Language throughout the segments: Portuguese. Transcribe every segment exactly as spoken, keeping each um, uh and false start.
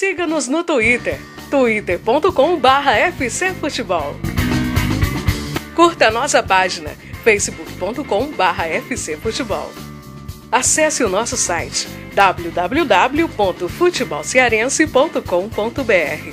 Siga-nos no Twitter, twitter ponto com barra F C Futebol. Curta a nossa página, facebook ponto com barra F C Futebol. Acesse o nosso site, w w w ponto futebol cearense ponto com ponto b r.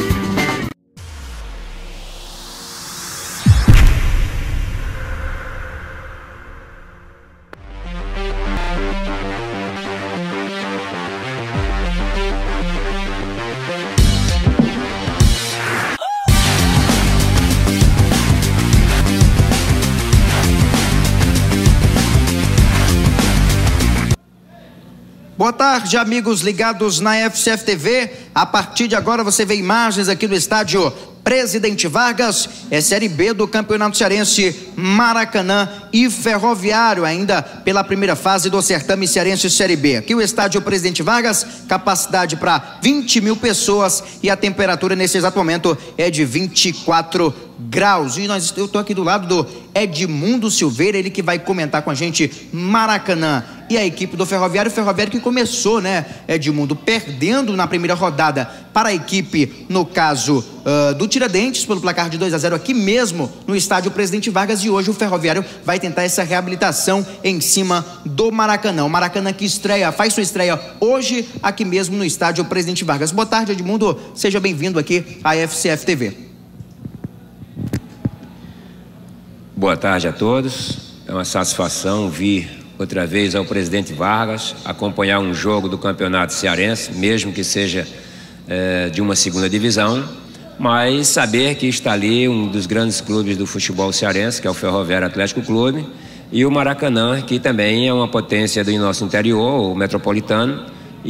Boa tarde, amigos ligados na F C F T V. A partir de agora você vê imagens aqui do estádio Presidente Vargas, é Série B do Campeonato Cearense, Maracanã e Ferroviário, ainda pela primeira fase do certame cearense Série B. Aqui o estádio Presidente Vargas, capacidade para vinte mil pessoas e a temperatura nesse exato momento é de vinte e quatro graus. E nós, eu estou aqui do lado do Edmundo Silveira, ele que vai comentar com a gente Maracanã e a equipe do Ferroviário. O Ferroviário que começou, né, Edmundo, perdendo na primeira rodada para a equipe, no caso uh, do Tiradentes, pelo placar de dois a zero aqui mesmo no estádio Presidente Vargas, e hoje o Ferroviário vai tentar essa reabilitação em cima do Maracanã. O Maracanã que estreia, faz sua estreia hoje aqui mesmo no estádio Presidente Vargas. Boa tarde, Edmundo, seja bem-vindo aqui à F C F T V. Boa tarde a todos, é uma satisfação vir outra vez ao Presidente Vargas, acompanhar um jogo do Campeonato Cearense, mesmo que seja é, de uma segunda divisão, mas saber que está ali um dos grandes clubes do futebol cearense, que é o Ferroviário Atlético Clube, e o Maracanã, que também é uma potência do nosso interior, o metropolitano,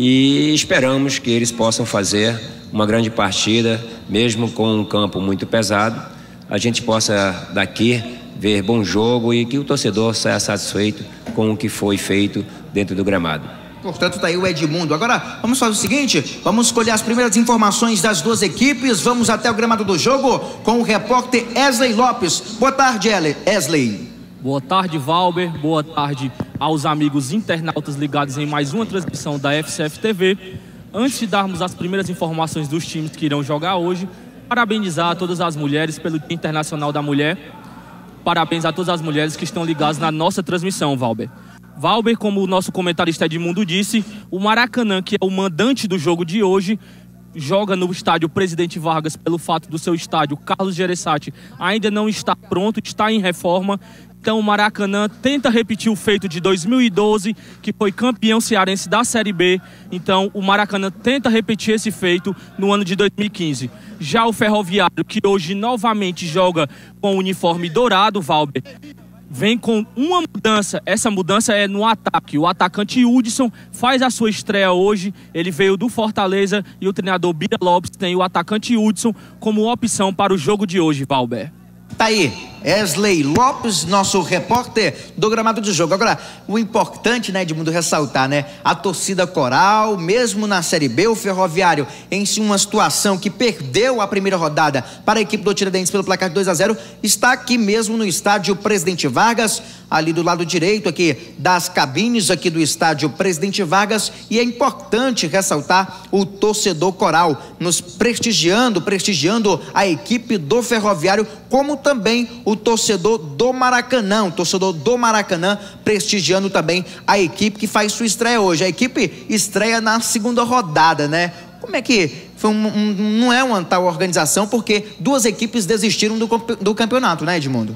e esperamos que eles possam fazer uma grande partida, mesmo com um campo muito pesado, a gente possa daqui ver bom jogo e que o torcedor saia satisfeito com o que foi feito dentro do gramado. Portanto, está aí o Edmundo. Agora, vamos fazer o seguinte, vamos escolher as primeiras informações das duas equipes, vamos até o gramado do jogo com o repórter Esley Lopes. Boa tarde, Esley. Boa tarde, Valber. Boa tarde aos amigos internautas ligados em mais uma transmissão da F C F T V. Antes de darmos as primeiras informações dos times que irão jogar hoje, parabenizar todas as mulheres pelo Dia Internacional da Mulher. Parabéns a todas as mulheres que estão ligadas na nossa transmissão, Valber. Valber, como o nosso comentarista Edmundo disse, o Maracanã, que é o mandante do jogo de hoje, joga no estádio Presidente Vargas pelo fato do seu estádio Carlos Gereissati ainda não está pronto, está em reforma. Então o Maracanã tenta repetir o feito de dois mil e doze, que foi campeão cearense da Série B. Então o Maracanã tenta repetir esse feito no ano de dois mil e quinze. Já o Ferroviário, que hoje novamente joga com o uniforme dourado, Valber, vem com uma mudança. Essa mudança é no ataque. O atacante Hudson faz a sua estreia hoje. Ele veio do Fortaleza e o treinador Bira Lopes tem o atacante Hudson como opção para o jogo de hoje, Valber. Tá aí, Esley Lopes, nosso repórter do gramado de jogo. Agora, o importante, né, Edmundo, ressaltar, né, a torcida coral, mesmo na Série B, o Ferroviário, em uma situação que perdeu a primeira rodada para a equipe do Tiradentes pelo placar de dois a zero, está aqui mesmo no estádio Presidente Vargas, ali do lado direito aqui das cabines aqui do estádio Presidente Vargas, e é importante ressaltar o torcedor coral nos prestigiando, prestigiando a equipe do Ferroviário, como também o torcedor do Maracanã, o torcedor do Maracanã prestigiando também a equipe que faz sua estreia hoje. A equipe estreia na segunda rodada, né? Como é que foi um, um, não é uma tal organização, porque duas equipes desistiram do, do campeonato, né, Edmundo?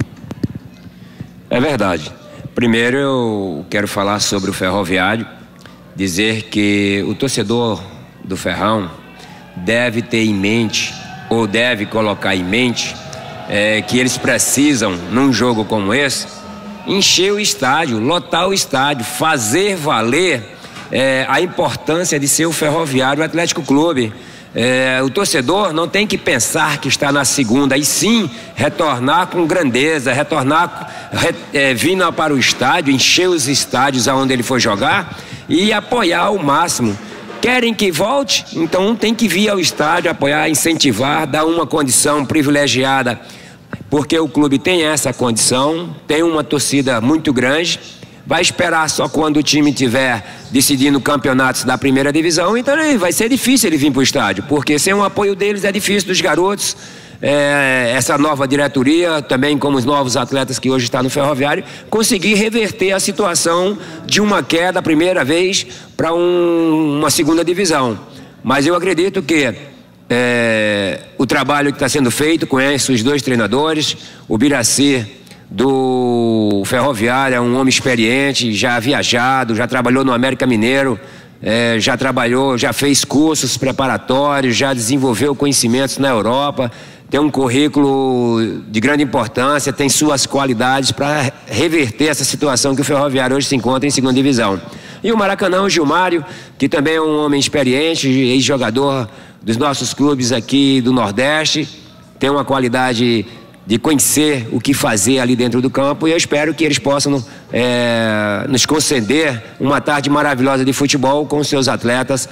É verdade. Primeiro eu quero falar sobre o Ferroviário, dizer que o torcedor do Ferrão deve ter em mente, ou deve colocar em mente, É, que eles precisam, num jogo como esse, encher o estádio, lotar o estádio, fazer valer é, a importância de ser o Ferroviário Atlético Clube. É, o torcedor não tem que pensar que está na segunda, e sim retornar com grandeza, retornar re, é, vindo para o estádio, encher os estádios aonde ele for jogar e apoiar ao máximo. Querem que volte? Então tem que vir ao estádio, apoiar, incentivar, dar uma condição privilegiada, porque o clube tem essa condição, tem uma torcida muito grande, vai esperar só quando o time estiver decidindo campeonatos da primeira divisão, então vai ser difícil ele vir para o estádio, porque sem o apoio deles é difícil dos garotos. É, essa nova diretoria, também como os novos atletas que hoje estão no Ferroviário, conseguir reverter a situação de uma queda a primeira vez para um, uma segunda divisão. Mas eu acredito que é, o trabalho que está sendo feito com esses dois treinadores, o Biraci do Ferroviário é um homem experiente, já viajado, já trabalhou no América Mineiro, é, já trabalhou, já fez cursos preparatórios, já desenvolveu conhecimentos na Europa, tem um currículo de grande importância, tem suas qualidades para reverter essa situação que o Ferroviário hoje se encontra em segunda divisão. E o Maracanã, o Gilmário, que também é um homem experiente, ex-jogador dos nossos clubes aqui do Nordeste, tem uma qualidade de conhecer o que fazer ali dentro do campo, e eu espero que eles possam é, nos conceder uma tarde maravilhosa de futebol com seus atletas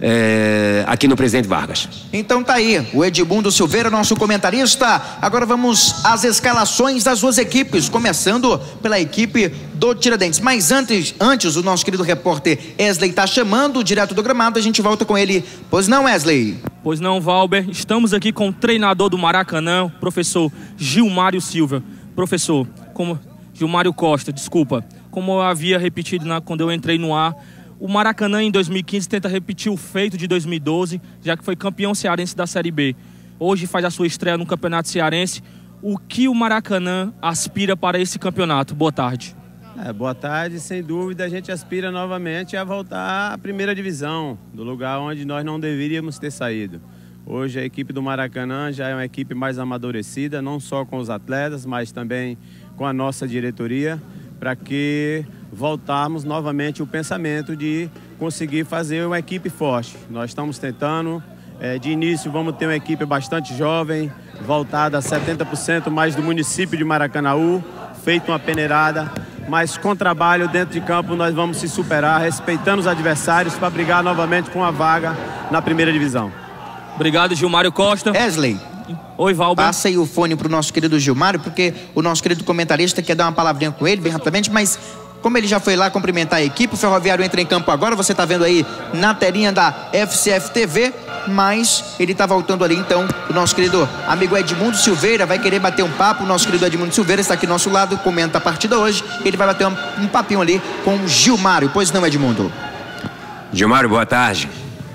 é, aqui no Presidente Vargas. Então tá aí, o Edmundo Silveira, nosso comentarista. Agora vamos às escalações das duas equipes, começando pela equipe do Tiradentes. Mas antes, antes o nosso querido repórter Wesley tá chamando direto do gramado, a gente volta com ele. Pois não, Wesley? Pois não, Valber. Estamos aqui com o treinador do Maracanã, o professor Gilmário Silva. Professor, como Gilmário Costa, desculpa. Como eu havia repetido na, quando eu entrei no ar, o Maracanã em dois mil e quinze tenta repetir o feito de dois mil e doze, já que foi campeão cearense da Série B. Hoje faz a sua estreia no Campeonato Cearense. O que o Maracanã aspira para esse campeonato? Boa tarde. É, boa tarde, sem dúvida a gente aspira novamente a voltar à primeira divisão, do lugar onde nós não deveríamos ter saído. Hoje a equipe do Maracanã já é uma equipe mais amadurecida, não só com os atletas, mas também com a nossa diretoria, para que voltarmos novamente o pensamento de conseguir fazer uma equipe forte. Nós estamos tentando, é, de início vamos ter uma equipe bastante jovem, voltada a setenta por cento mais do município de Maracanaú, feito uma peneirada, mas com trabalho dentro de campo nós vamos se superar, respeitando os adversários para brigar novamente com a vaga na primeira divisão. Obrigado, Gilmário Costa. Wesley. Oi, Valber. Passa aí o fone pro nosso querido Gilmário, porque o nosso querido comentarista quer dar uma palavrinha com ele, bem rapidamente, mas como ele já foi lá cumprimentar a equipe, o Ferroviário entra em campo agora, você tá vendo aí na telinha da F C F T V, mas ele tá voltando ali, então, o nosso querido amigo Edmundo Silveira vai querer bater um papo. O nosso querido Edmundo Silveira está aqui do nosso lado, comenta a partida hoje, ele vai bater um, um papinho ali com o Gilmário, pois não, Edmundo? Gilmário, boa tarde.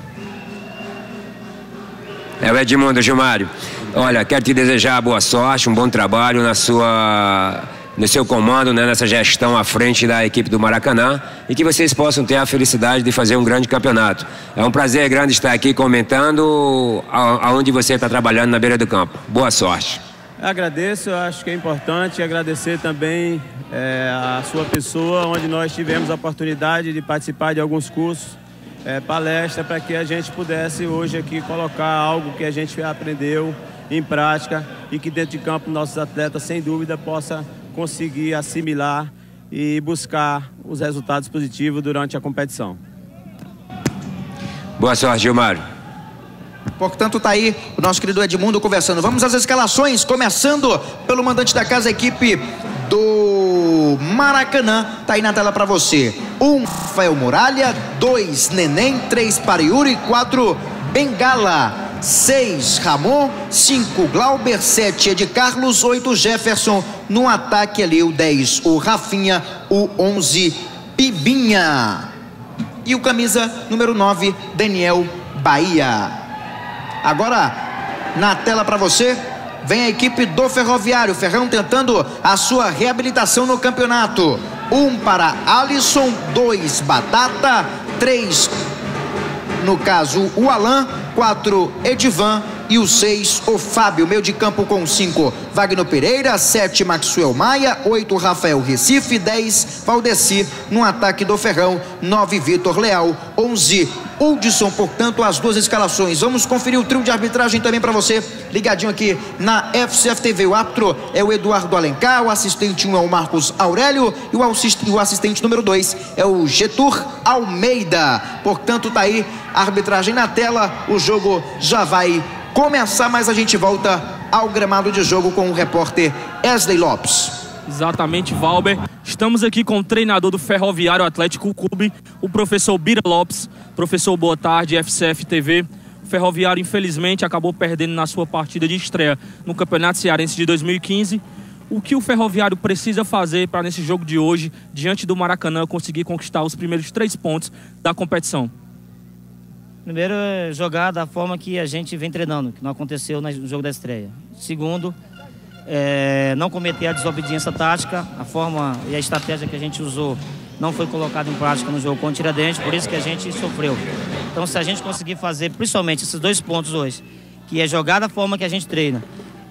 É o Edmundo, Gilmário. Olha, quero te desejar boa sorte, um bom trabalho na sua, no seu comando, né, nessa gestão à frente da equipe do Maracanã, e que vocês possam ter a felicidade de fazer um grande campeonato. É um prazer grande estar aqui comentando aonde você está trabalhando na beira do campo. Boa sorte. Agradeço, eu acho que é importante agradecer também é, a sua pessoa, onde nós tivemos a oportunidade de participar de alguns cursos, é, palestra, para que a gente pudesse hoje aqui colocar algo que a gente aprendeu em prática e que dentro de campo nossos atletas, sem dúvida, possam conseguir assimilar e buscar os resultados positivos durante a competição. Boa sorte, Gilmário. Portanto, tá aí o nosso querido Edmundo conversando. Vamos às escalações, começando pelo mandante da casa, a equipe do Maracanã. Tá aí na tela para você. Um, Rafael Muralha. Dois, Neném. Três, Pariuri. Quatro, Bengala. Seis, Ramon. Cinco, Glauber. Sete, Ed Carlos. Oito, Jefferson. No ataque ali o dez, o Rafinha. O onze, Pibinha. E o camisa número nove, Daniel Bahia. Agora, na tela para você, vem a equipe do Ferroviário. Ferrão tentando a sua reabilitação no campeonato. Um para Alisson, dois, Batata, três, no caso, o Alan, quatro, Edivan e o seis, o Fábio. Meio de campo com cinco, Wagner Pereira, sete, Maxwell Maia, oito, Rafael Recife, dez, Valdeci. No ataque do Ferrão, nove, Vitor Leal, onze, Hudson. Portanto, as duas escalações. Vamos conferir o trio de arbitragem também para você, ligadinho aqui na F C F T V. O árbitro é o Eduardo Alencar, o assistente um é o Marcos Aurélio e o assistente, o assistente número dois é o Getur Almeida. Portanto, tá aí a arbitragem na tela. O jogo já vai começar, mas a gente volta ao gramado de jogo com o repórter Wesley Lopes. Exatamente, Valber. Estamos aqui com o treinador do Ferroviário Atlético Clube, o professor Bira Lopes. Professor, boa tarde, F C F T V. O Ferroviário, infelizmente, acabou perdendo na sua partida de estreia no Campeonato Cearense de dois mil e quinze. O que o Ferroviário precisa fazer para, nesse jogo de hoje, diante do Maracanã, conseguir conquistar os primeiros três pontos da competição? Primeiro, é jogar da forma que a gente vem treinando, que não aconteceu no jogo da estreia. Segundo, é não cometer a desobediência tática. A forma e a estratégia que a gente usou não foi colocada em prática no jogo contra o Tiradentes, por isso que a gente sofreu. Então, se a gente conseguir fazer, principalmente, esses dois pontos hoje, que é jogar da forma que a gente treina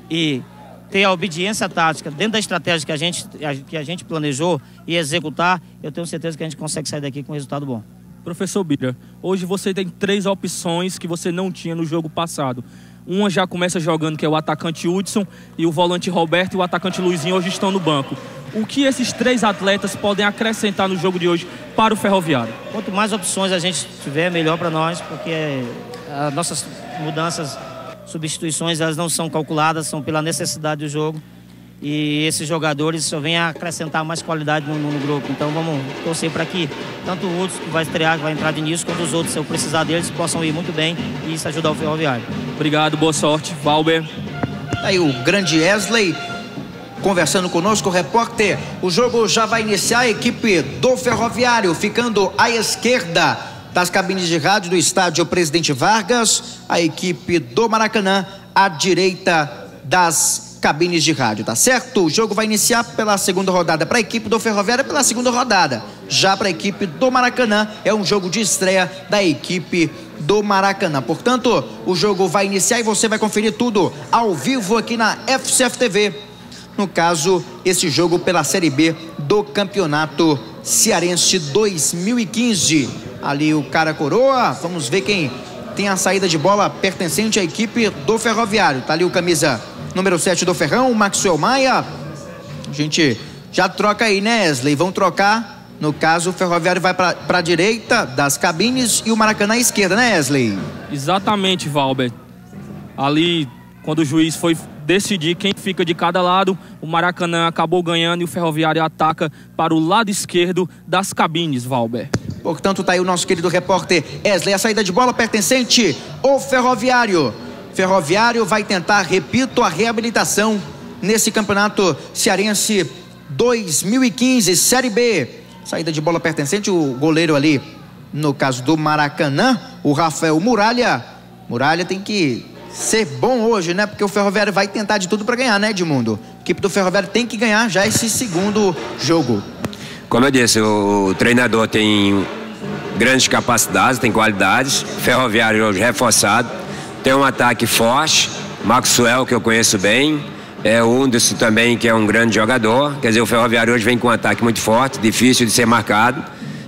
e ter a obediência tática dentro da estratégia que a gente, que a gente planejou e executar, eu tenho certeza que a gente consegue sair daqui com um resultado bom. Professor Bira, hoje você tem três opções que você não tinha no jogo passado. Uma já começa jogando, que é o atacante Hudson, e o volante Roberto e o atacante Luizinho hoje estão no banco. O que esses três atletas podem acrescentar no jogo de hoje para o Ferroviário? Quanto mais opções a gente tiver, melhor para nós, porque as nossas mudanças, substituições, elas não são calculadas, são pela necessidade do jogo. E esses jogadores só vêm acrescentar mais qualidade no, no grupo. Então vamos torcer para que tanto o Hudson, que vai estrear, que vai entrar de início, quanto os outros, se eu precisar deles, possam ir muito bem e isso ajudar o Ferroviário. Obrigado, boa sorte. Valber. Aí o grande Wesley conversando conosco, o repórter. O jogo já vai iniciar, a equipe do Ferroviário ficando à esquerda das cabines de rádio do estádio Presidente Vargas, a equipe do Maracanã à direita das cabines de rádio, tá certo? O jogo vai iniciar pela segunda rodada para a equipe do Ferroviário, pela segunda rodada. Já para a equipe do Maracanã, é um jogo de estreia da equipe do Maracanã. Portanto, o jogo vai iniciar e você vai conferir tudo ao vivo aqui na F C F T V. No caso, esse jogo pela Série B do Campeonato Cearense dois mil e quinze. Ali o cara coroa, vamos ver quem tem a saída de bola pertencente à equipe do Ferroviário. Tá ali o camisa número sete do Ferrão, o Maxwell Maia. A gente já troca aí, né, Wesley? Vão trocar. No caso, o Ferroviário vai para a direita das cabines e o Maracanã à esquerda, né, Wesley? Exatamente, Valber. Ali, quando o juiz foi decidir quem fica de cada lado, o Maracanã acabou ganhando e o Ferroviário ataca para o lado esquerdo das cabines, Valber. Portanto, tá aí o nosso querido repórter Wesley. A saída de bola pertencente ao Ferroviário. Ferroviário vai tentar, repito, a reabilitação nesse Campeonato Cearense dois mil e quinze, Série B. Saída de bola pertencente, o goleiro ali, no caso do Maracanã, o Rafael Muralha. Muralha tem que ser bom hoje, né? Porque o Ferroviário vai tentar de tudo para ganhar, né, Edmundo? A equipe do Ferroviário tem que ganhar já esse segundo jogo. Como eu disse, o treinador tem grandes capacidades, tem qualidades. Ferroviário hoje reforçado. Tem um ataque forte. Maxwell, que eu conheço bem. É o Anderson também, que é um grande jogador. Quer dizer, o Ferroviário hoje vem com um ataque muito forte, difícil de ser marcado.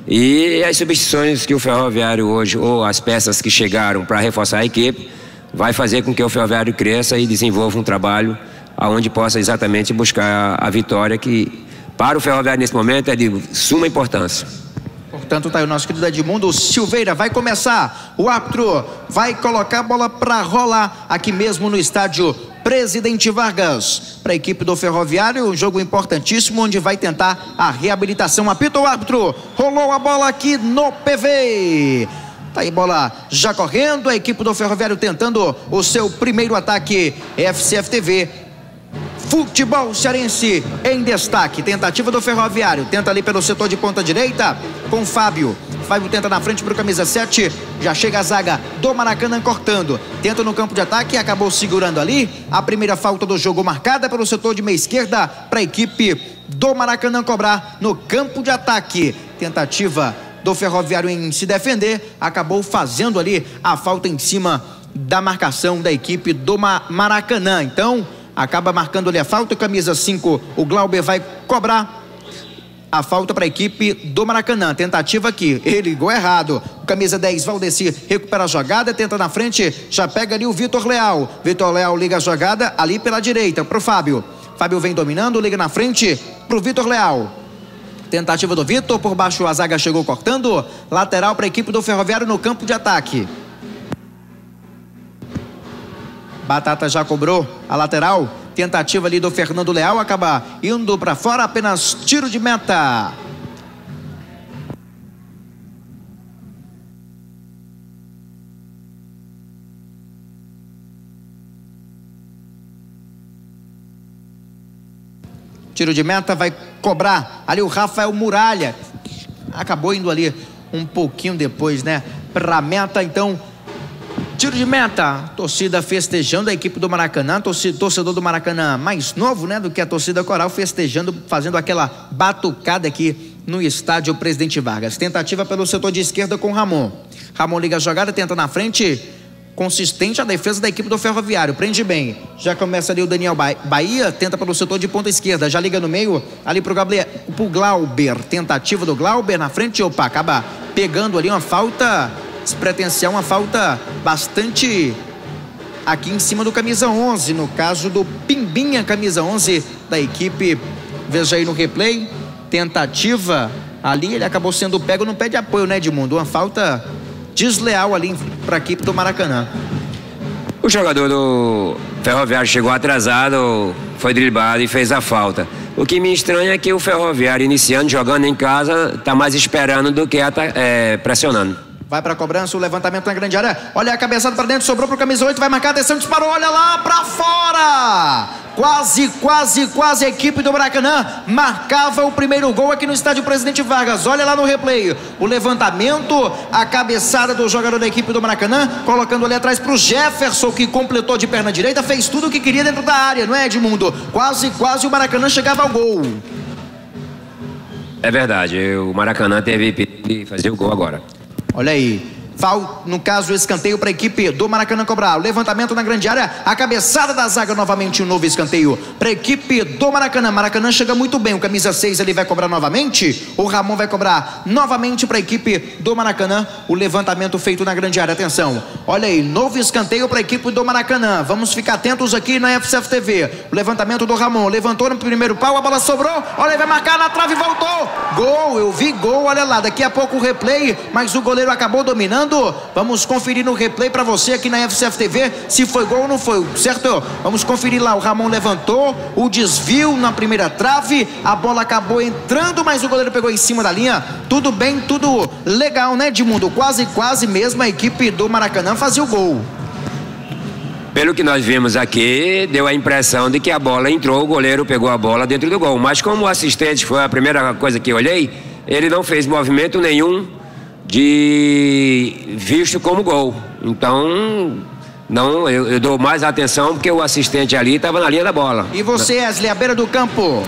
E as substituições que o Ferroviário hoje, ou as peças que chegaram para reforçar a equipe, vai fazer com que o Ferroviário cresça e desenvolva um trabalho onde possa exatamente buscar a vitória, que para o Ferroviário nesse momento é de suma importância. Portanto, tá aí o nosso querido Edmundo Silveira. Vai começar, o árbitro vai colocar a bola para rolar aqui mesmo no estádio Presidente Vargas. Para a equipe do Ferroviário, um jogo importantíssimo onde vai tentar a reabilitação. Apita o árbitro, rolou a bola aqui no P V. Tá aí bola já correndo, a equipe do Ferroviário tentando o seu primeiro ataque. F C F T V, futebol cearense em destaque. Tentativa do Ferroviário, tenta ali pelo setor de ponta direita com o Fábio. Fábio tenta na frente para o camisa sete, já chega a zaga do Maracanã cortando. Tenta no campo de ataque e acabou segurando ali. A primeira falta do jogo marcada pelo setor de meia esquerda para a equipe do Maracanã cobrar no campo de ataque. Tentativa do Ferroviário em se defender, acabou fazendo ali a falta em cima da marcação da equipe do Maracanã. Então, acaba marcando ali a falta. Camisa cinco, o Glauber vai cobrar a falta para a equipe do Maracanã. Tentativa aqui, ele ligou errado. O camisa dez, Valdeci, recupera a jogada, tenta na frente, já pega ali o Vitor Leal. Vitor Leal liga a jogada ali pela direita pro Fábio. Fábio vem dominando, liga na frente pro Vitor Leal. Tentativa do Vitor, por baixo a zaga chegou cortando. Lateral para a equipe do Ferroviário no campo de ataque. Batata já cobrou a lateral Tentativa ali do Fernando Leal, acaba indo para fora, apenas tiro de meta. Tiro de meta, vai cobrar ali o Rafael Muralha. Acabou indo ali um pouquinho depois, né, para a meta. Então, tiro de meta. Torcida festejando, a equipe do Maracanã, torcedor do Maracanã mais novo, né, do que a torcida coral, festejando, fazendo aquela batucada aqui no estádio Presidente Vargas. Tentativa pelo setor de esquerda com Ramon. Ramon liga a jogada, tenta na frente. Consistente a defesa da equipe do Ferroviário, prende bem, já começa ali o Daniel Bahia, tenta pelo setor de ponta esquerda, já liga no meio, ali pro, Gabriel, pro Glauber, tentativa do Glauber na frente, opa, acaba pegando ali uma falta despretensial, uma falta bastante aqui em cima do camisa onze, no caso do Pimbinha, camisa onze da equipe, veja aí no replay, tentativa ali, ele acabou sendo pego no pé de apoio, né, Edmundo, uma falta desleal ali para a equipe do Maracanã. O jogador do Ferroviário chegou atrasado, foi driblado e fez a falta. O que me estranha é que o Ferroviário, iniciando, jogando em casa, está mais esperando do que é, pressionando. Vai para a cobrança, o levantamento na grande área. Olha a cabeçada para dentro, sobrou para o camisa oito, vai marcar, atenção, disparou, olha lá para fora. Quase, quase, quase a equipe do Maracanã marcava o primeiro gol aqui no estádio Presidente Vargas. Olha lá no replay, o levantamento, a cabeçada do jogador da equipe do Maracanã, colocando ali atrás para o Jefferson, que completou de perna direita, fez tudo o que queria dentro da área, não é, Edmundo? Quase, quase o Maracanã chegava ao gol. É verdade, o Maracanã teve que fazer o gol agora. Olha aí, no caso, escanteio para a equipe do Maracanã cobrar. O levantamento na grande área, a cabeçada da zaga, novamente um novo escanteio para a equipe do Maracanã. Maracanã chega muito bem, o camisa seis ele vai cobrar novamente. O Ramon vai cobrar novamente para a equipe do Maracanã. O levantamento feito na grande área, atenção. Olha aí, novo escanteio para a equipe do Maracanã. Vamos ficar atentos aqui na F C F T V. O levantamento do Ramon, levantou no primeiro pau, a bola sobrou. Olha, ele vai marcar na trave e voltou. Gol, eu vi gol, olha lá. Daqui a pouco o replay, mas o goleiro acabou dominando. Vamos conferir no replay para você aqui na F C F T V se foi gol ou não foi, certo? Vamos conferir lá, o Ramon levantou, o desvio na primeira trave, a bola acabou entrando, mas o goleiro pegou em cima da linha. Tudo bem, tudo legal, né, Edmundo? Quase, quase mesmo a equipe do Maracanã fazia o gol. Pelo que nós vimos aqui, deu a impressão de que a bola entrou, o goleiro pegou a bola dentro do gol, mas como o assistente foi a primeira coisa que eu olhei, ele não fez movimento nenhum de visto como gol. Então, não, eu, eu dou mais atenção porque o assistente ali estava na linha da bola. E você, Wesley, à beira do campo?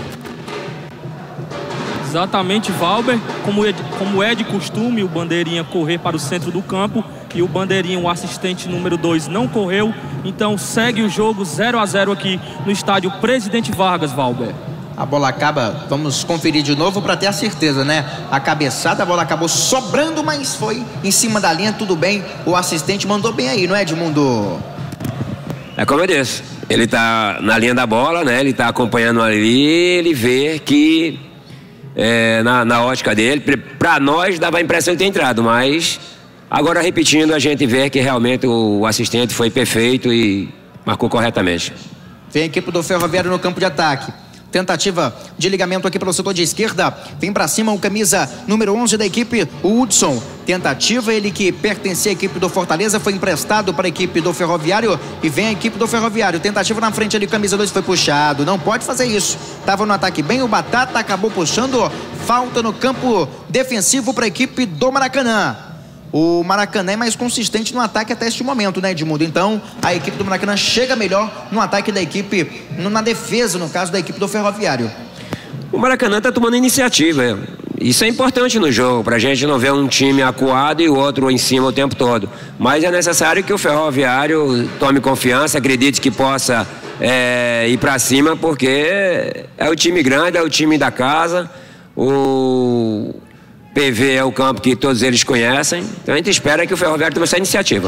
Exatamente, Valber. Como é, de, como é de costume, o Bandeirinha correr para o centro do campo e o Bandeirinha, o assistente número dois, não correu. Então, segue o jogo zero a zero aqui no estádio Presidente Vargas, Valber. A bola acaba, vamos conferir de novo para ter a certeza, né? A cabeçada, a bola acabou sobrando, mas foi em cima da linha, tudo bem. O assistente mandou bem aí, não é, Edmundo? É como eu disse, ele tá na linha da bola, né? Ele tá acompanhando ali, ele vê que é, na, na ótica dele, para nós dava a impressão de ter entrado, mas agora repetindo a gente vê que realmente o assistente foi perfeito e marcou corretamente. Vem a equipe do Ferroviário no campo de ataque. Tentativa de ligamento aqui pelo setor de esquerda. Vem para cima o camisa número onze da equipe, o Hudson. Tentativa, ele que pertencia à equipe do Fortaleza, foi emprestado para a equipe do Ferroviário e vem a equipe do Ferroviário. Tentativa na frente ali, camisa dois foi puxado. Não pode fazer isso. Estava no ataque bem, o Batata acabou puxando. Falta no campo defensivo para a equipe do Maracanã. O Maracanã é mais consistente no ataque até este momento, né, Edmundo? Então, a equipe do Maracanã chega melhor no ataque da equipe, na defesa, no caso da equipe do Ferroviário. O Maracanã está tomando iniciativa. Isso é importante no jogo, para a gente não ver um time acuado e o outro em cima o tempo todo. Mas é necessário que o Ferroviário tome confiança, acredite que possa é, ir para cima, porque é o time grande, é o time da casa. O P V é o campo que todos eles conhecem, então a gente espera que o Ferroviário tome essa iniciativa.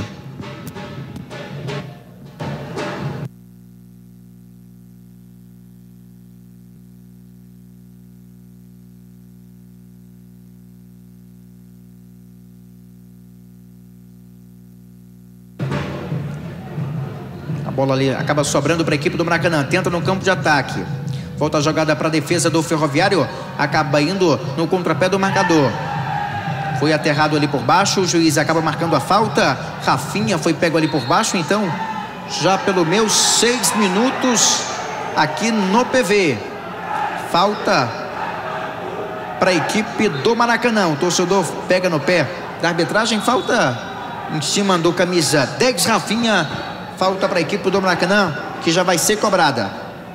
bola ali acaba sobrando para a equipe do Maracanã. Tenta no campo de ataque. Volta a jogada para a defesa do Ferroviário. Acaba indo no contrapé do marcador. Foi aterrado ali por baixo. O juiz acaba marcando a falta. Rafinha foi pego ali por baixo. Então, já pelo meus seis minutos aqui no P V. Falta para a equipe do Maracanã. O torcedor pega no pé da arbitragem. Falta em cima do camisa dez, Rafinha. Falta para a equipe do Maracanã, que já vai ser cobrada.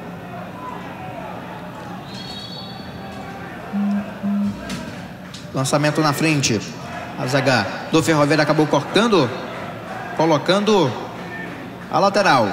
Lançamento na frente. A zaga do Ferroviário acabou cortando, colocando a lateral.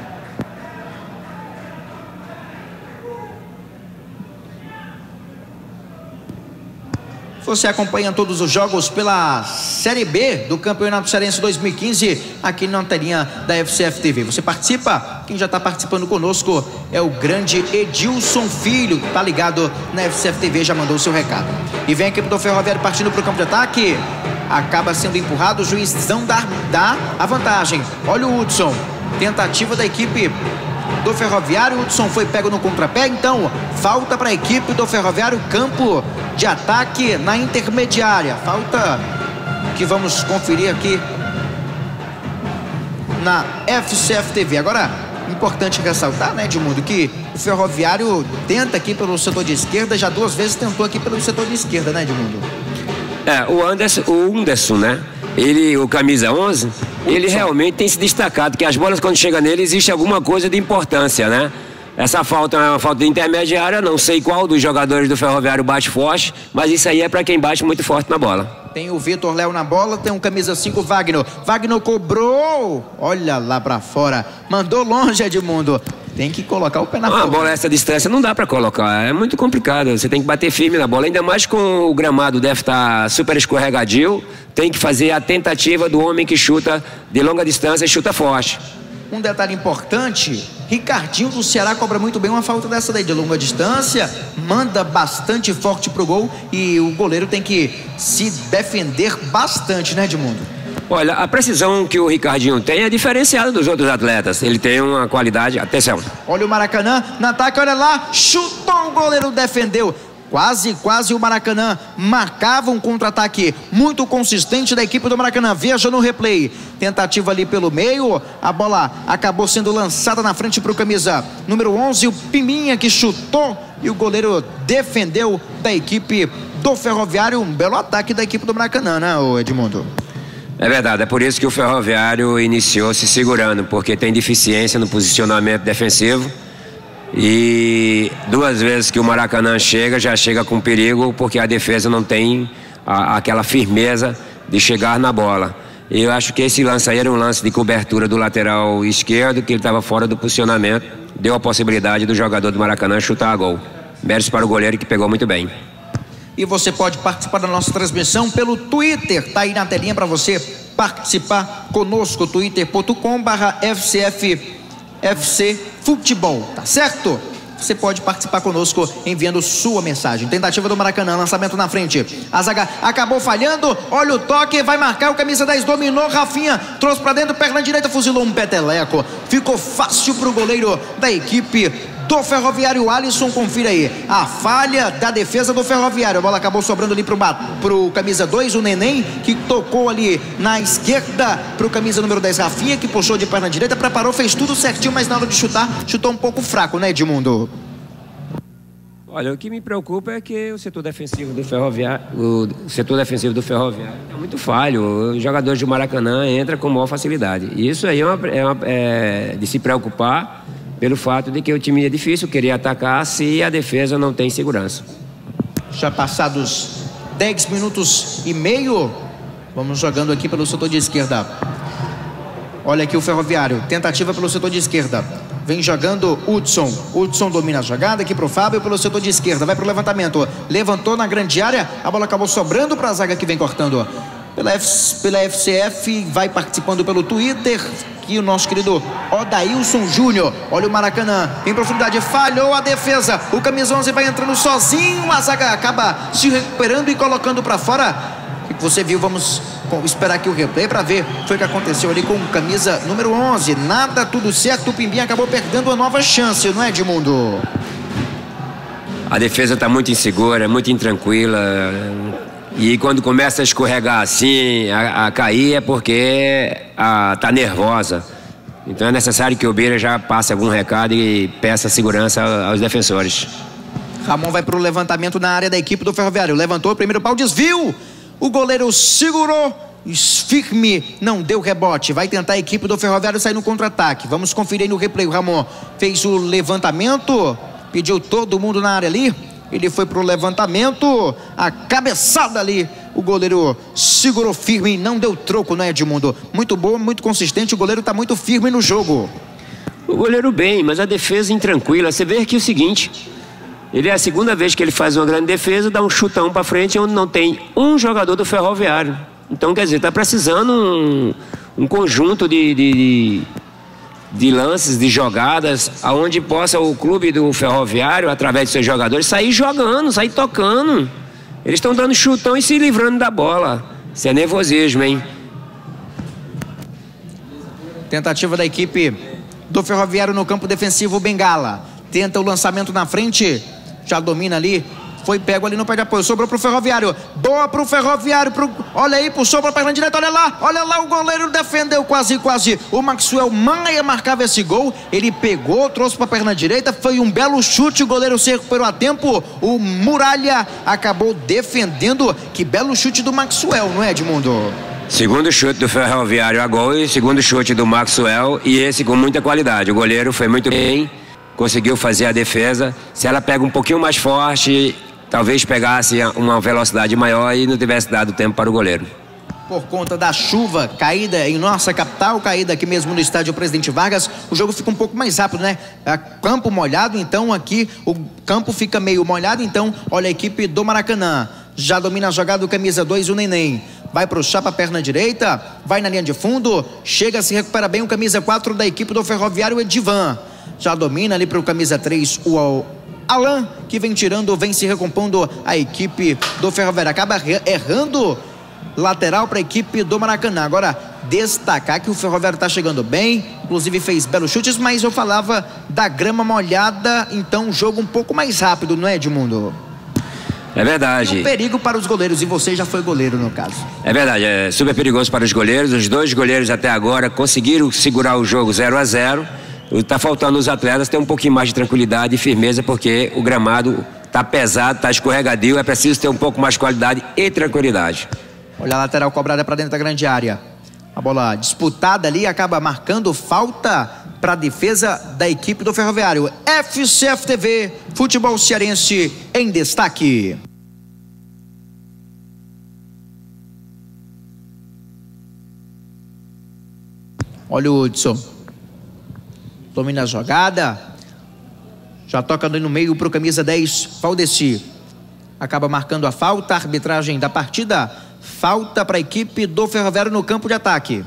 Você acompanha todos os jogos pela Série B do Campeonato Cearense dois mil e quinze aqui na telinha da F C F T V. Você participa? Quem já está participando conosco é o grande Edilson Filho, tá ligado na F C F T V, já mandou o seu recado. E vem a equipe do Ferroviário partindo para o campo de ataque. Acaba sendo empurrado, o juizão dá, dá a vantagem. Olha o Hudson, tentativa da equipe do Ferroviário. O Hudson foi pego no contrapé, então falta para a equipe do Ferroviário, campo de ataque na intermediária. Falta que vamos conferir aqui na F C F T V. Agora, importante ressaltar, né, Edmundo, que o Ferroviário tenta aqui pelo setor de esquerda, já duas vezes tentou aqui pelo setor de esquerda, né, Edmundo? É, o Anderson, o Anderson, né? Ele, o camisa onze, ele realmente tem se destacado, que as bolas quando chegam nele existe alguma coisa de importância, né? Essa falta é uma falta de intermediária, não sei qual dos jogadores do Ferroviário bate forte, mas isso aí é para quem bate muito forte na bola. Tem o Vitor Léo na bola, tem um camisa cinco, Wagner. Wagner cobrou, olha lá para fora, mandou longe, Edmundo. Tem que colocar o pé na bola. Uma bola essa distância não dá para colocar, é muito complicado. Você tem que bater firme na bola, ainda mais com o gramado deve estar super escorregadio. Tem que fazer a tentativa do homem que chuta de longa distância e chuta forte. Um detalhe importante, Ricardinho do Ceará cobra muito bem uma falta dessa daí de longa distância, manda bastante forte pro gol e o goleiro tem que se defender bastante, né, Edmundo? Olha, a precisão que o Ricardinho tem é diferenciada dos outros atletas. Ele tem uma qualidade... Atenção. Olha o Maracanã no ataque, olha lá, chutou, o goleiro defendeu. Quase, quase o Maracanã marcava um contra-ataque muito consistente da equipe do Maracanã. Veja no replay. Tentativa ali pelo meio. A bola acabou sendo lançada na frente para o camisa número onze, o Piminha, que chutou e o goleiro defendeu da equipe do Ferroviário. Um belo ataque da equipe do Maracanã, né, Edmundo? É verdade, é por isso que o Ferroviário iniciou se segurando, porque tem deficiência no posicionamento defensivo. E duas vezes que o Maracanã chega, já chega com perigo, porque a defesa não tem a, aquela firmeza de chegar na bola. E eu acho que esse lance aí era um lance de cobertura do lateral esquerdo, que ele estava fora do posicionamento, deu a possibilidade do jogador do Maracanã chutar a gol. Méritos para o goleiro, que pegou muito bem. E você pode participar da nossa transmissão pelo Twitter, tá aí na telinha para você participar conosco, twitter ponto com barra F C F F C Futebol, tá certo? Você pode participar conosco enviando sua mensagem. Tentativa do Maracanã, lançamento na frente. A zaga acabou falhando, olha o toque, vai marcar, o camisa dez dominou, Rafinha trouxe para dentro, perna direita, fuzilou um peteleco. Ficou fácil pro goleiro da equipe do Ferroviário, Alisson. Confira aí a falha da defesa do Ferroviário. A bola acabou sobrando ali pro, pro camisa dois, o Neném, que tocou ali na esquerda pro camisa número dez, Rafinha, que puxou de perna direita, preparou, fez tudo certinho, mas na hora de chutar, chutou um pouco fraco, né, Edmundo? Olha, o que me preocupa é que o setor defensivo do Ferroviário, o setor defensivo do Ferroviário é muito falho. Os jogadores do Maracanã entram com maior facilidade. E isso aí é, uma, é, uma, é de se preocupar, pelo fato de que o time é difícil querer atacar se a defesa não tem segurança. Já passados dez minutos e meio, vamos jogando aqui pelo setor de esquerda. Olha aqui o Ferroviário, tentativa pelo setor de esquerda. Vem jogando Hudson. Hudson domina a jogada aqui pro Fábio pelo setor de esquerda. Vai pro levantamento. Levantou na grande área. A bola acabou sobrando para a zaga que vem cortando. Pela, F, pela F C F, vai participando pelo Twitter. Aqui o nosso querido Odailson Júnior. Olha o Maracanã em profundidade, falhou a defesa, o camisa onze vai entrando sozinho, a zaga acaba se recuperando e colocando para fora. O que você viu, vamos esperar aqui o replay para ver o que foi que aconteceu ali com camisa número onze. Nada, tudo certo, o Pimbinha acabou perdendo uma nova chance, não é, Edmundo? A defesa está muito insegura, muito intranquila. E quando começa a escorregar assim, a, a cair, é porque está nervosa. Então é necessário que o Beira já passe algum recado e peça segurança aos defensores. Ramon vai para o levantamento na área da equipe do Ferroviário. Levantou o primeiro pau, desvio. O goleiro segurou, firme, não deu rebote. Vai tentar a equipe do Ferroviário sair no contra-ataque. Vamos conferir no replay. O Ramon fez o levantamento, pediu todo mundo na área ali. Ele foi para o levantamento, a cabeçada ali. O goleiro segurou firme, não deu troco, não é, Edmundo? Muito bom, muito consistente. O goleiro está muito firme no jogo. O goleiro bem, mas a defesa intranquila. Você vê aqui o seguinte: ele é a segunda vez que ele faz uma grande defesa, dá um chutão para frente onde não tem um jogador do Ferroviário. Então, quer dizer, está precisando um, um conjunto de, de, de, de lances, de jogadas, aonde possa o clube do Ferroviário, através de seus jogadores, sair jogando, sair tocando. Eles estão dando chutão e se livrando da bola. Isso é nervosismo, hein? Tentativa da equipe do Ferroviário no campo defensivo. Bengala tenta o lançamento na frente, já domina ali, foi pego ali no pé de apoio, sobrou pro Ferroviário, boa pro Ferroviário, pro... olha aí, puxou pra perna direita, olha lá, olha lá, o goleiro defendeu quase, quase, o Maxwell Maia marcava esse gol, ele pegou, trouxe pra perna direita, foi um belo chute, o goleiro se recuperou a tempo, o Muralha acabou defendendo. Que belo chute do Maxwell, não é, Edmundo? Segundo chute do Ferroviário a gol e segundo chute do Maxwell, e esse com muita qualidade. O goleiro foi muito bem, conseguiu fazer a defesa. Se ela pega um pouquinho mais forte, talvez pegasse uma velocidade maior e não tivesse dado tempo para o goleiro. Por conta da chuva caída em nossa capital, caída aqui mesmo no estádio Presidente Vargas, o jogo fica um pouco mais rápido, né? Campo molhado, então aqui o campo fica meio molhado, então olha a equipe do Maracanã. Já domina a jogada do camisa dois, o Neném. Vai pro chapa, perna direita, vai na linha de fundo, chega, se recupera bem o camisa quatro da equipe do Ferroviário, Edivan. Já domina ali pro camisa três, o Alan, que vem tirando, vem se recompondo a equipe do Ferroviário. Acaba errando lateral para a equipe do Maracanã. Agora, destacar que o Ferroviário está chegando bem, inclusive fez belos chutes, mas eu falava da grama molhada, então jogo um pouco mais rápido, não é, Edmundo? É verdade. E um perigo para os goleiros, e você já foi goleiro no caso. É verdade, é super perigoso para os goleiros. Os dois goleiros até agora conseguiram segurar o jogo zero a zero. Está faltando os atletas ter um pouquinho mais de tranquilidade e firmeza, porque o gramado está pesado, está escorregadio, é preciso ter um pouco mais de qualidade e tranquilidade. Olha a lateral cobrada para dentro da grande área. A bola disputada ali, acaba marcando falta para a defesa da equipe do Ferroviário. F C F T V, futebol cearense em destaque. Olha o Hudson. Domina a jogada. Já toca no meio para o camisa dez, Valdeci. Acaba marcando a falta, a arbitragem da partida. Falta para a equipe do Ferroviário no campo de ataque.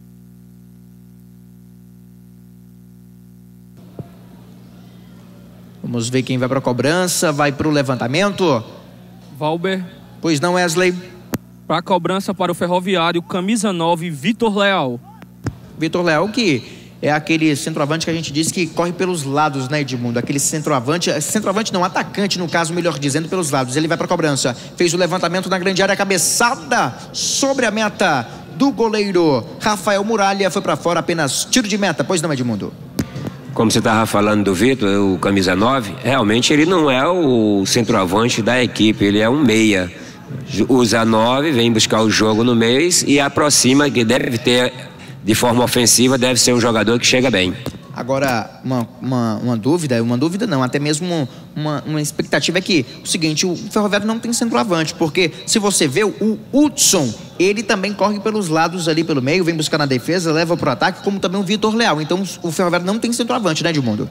Vamos ver quem vai para a cobrança, vai para o levantamento. Valber. Pois não, Wesley. Para a cobrança para o Ferroviário, camisa nove, Vitor Leal. Vitor Leal, que é aquele centroavante que a gente disse que corre pelos lados, né, Edmundo? Aquele centroavante, centroavante não, atacante no caso, melhor dizendo, pelos lados. Ele vai para a cobrança, fez o levantamento na grande área, cabeçada sobre a meta do goleiro Rafael Muralha, foi para fora, apenas tiro de meta, pois não, Edmundo? Como você estava falando do Vitor, o camisa nove, realmente ele não é o centroavante da equipe, ele é um meia. Usa nove, vem buscar o jogo no meio e aproxima, que deve ter, de forma ofensiva, deve ser um jogador que chega bem. Agora, uma, uma, uma dúvida, uma dúvida não, até mesmo uma, uma expectativa é que, o seguinte, o Ferroviário não tem centroavante, porque se você vê o Hudson, ele também corre pelos lados ali pelo meio, vem buscar na defesa, leva para o ataque, como também o Vitor Leal. Então o Ferroviário não tem centroavante, né, Edmundo?